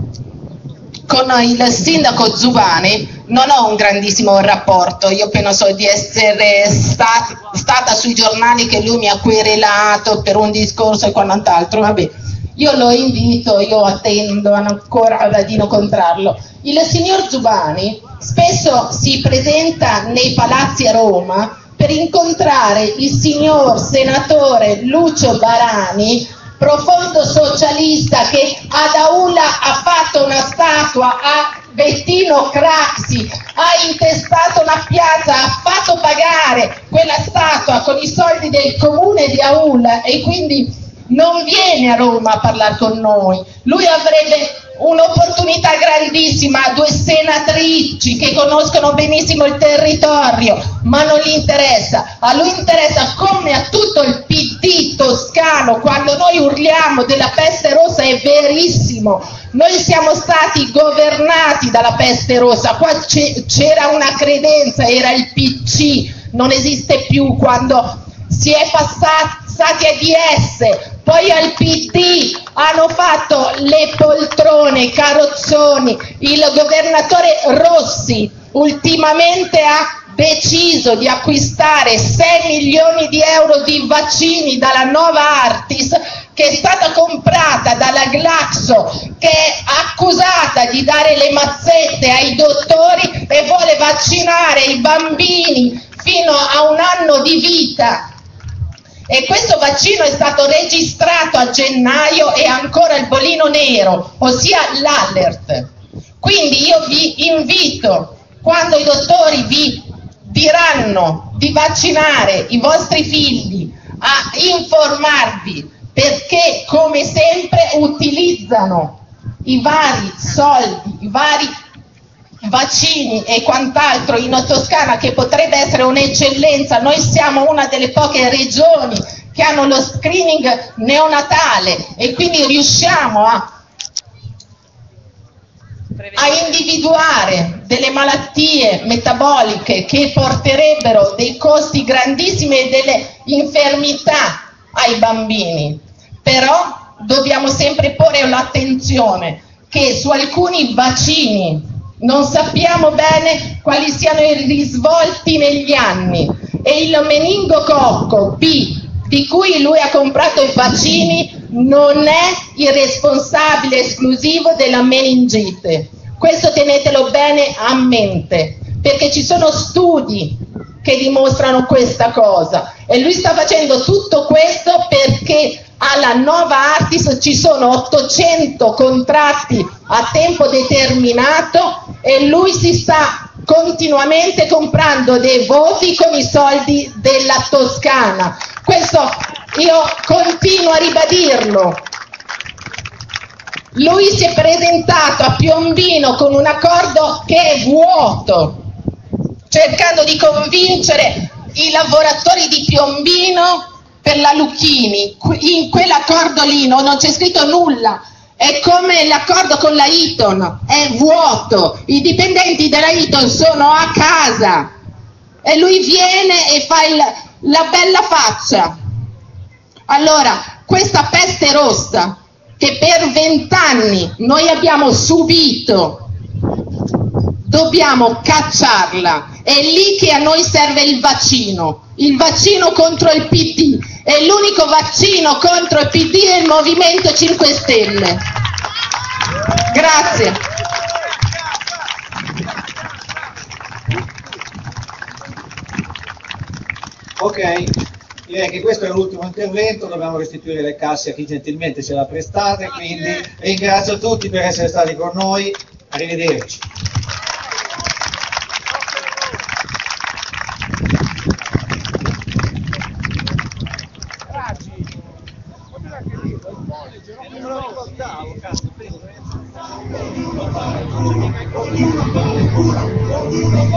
con il sindaco Zubani non ho un grandissimo rapporto, io penso di essere sta- stata sui giornali che lui mi ha querelato per un discorso e quant'altro, vabbè, io lo invito, io attendo ancora di incontrarlo. Il signor Zubani spesso si presenta nei palazzi a Roma per incontrare il signor senatore Lucio Barani, profondo socialista, che ad Aula ha fatto una statua a Bettino Craxi, ha intestato una piazza, ha fatto pagare quella statua con i soldi del comune di Aula e quindi non viene a Roma a parlare con noi. Lui avrebbe un'opportunità grandissima, due senatrici che conoscono benissimo il territorio, ma non gli interessa. A lui interessa, come a tutto il P D toscano, quando noi urliamo della peste rossa è verissimo, noi siamo stati governati dalla peste rossa, qua c'era una credenza, era il P C, non esiste più, quando si è passati a D S, poi al P D hanno fatto le poltrone, carrozzoni, il governatore Rossi ultimamente ha deciso di acquistare sei milioni di euro di vaccini dalla Nova Artis, che è stata comprata dalla Glaxo, che è accusata di dare le mazzette ai dottori e vuole vaccinare i bambini fino a un anno di vita. E questo vaccino è stato registrato a gennaio e ancora il bollino nero, ossia l'alert. Quindi io vi invito, quando i dottori vi diranno di vaccinare i vostri figli, a informarvi, perché come sempre utilizzano i vari soldi, i vari vaccini e quant'altro in Toscana, che potrebbe essere un'eccellenza. Noi siamo una delle poche regioni che hanno lo screening neonatale e quindi riusciamo a, a individuare delle malattie metaboliche che porterebbero dei costi grandissimi e delle infermità ai bambini. Però dobbiamo sempre porre l'attenzione che su alcuni vaccini non sappiamo bene quali siano i risvolti negli anni, e il meningococco B di cui lui ha comprato i vaccini non è il responsabile esclusivo della meningite. Questo tenetelo bene a mente, perché ci sono studi che dimostrano questa cosa, e lui sta facendo tutto questo perché alla Nova Artis ci sono ottocento contratti a tempo determinato e lui si sta continuamente comprando dei voti con i soldi della Toscana. Questo io continuo a ribadirlo. Lui si è presentato a Piombino con un accordo che è vuoto, cercando di convincere i lavoratori di Piombino per la Lucchini. In quell'accordo lì non c'è scritto nulla, è come l'accordo con la Eaton, è vuoto, i dipendenti della Eaton sono a casa e lui viene e fa il, la bella faccia. Allora, questa peste rossa che per vent'anni noi abbiamo subito, dobbiamo cacciarla. È lì che a noi serve il vaccino, il vaccino contro il P D, e l'unico vaccino contro il P D è il Movimento cinque Stelle. Grazie. Ok, direi che questo è l'ultimo intervento, dobbiamo restituire le casse a chi gentilmente ce l'ha prestate, quindi ringrazio tutti per essere stati con noi, arrivederci. Ognuno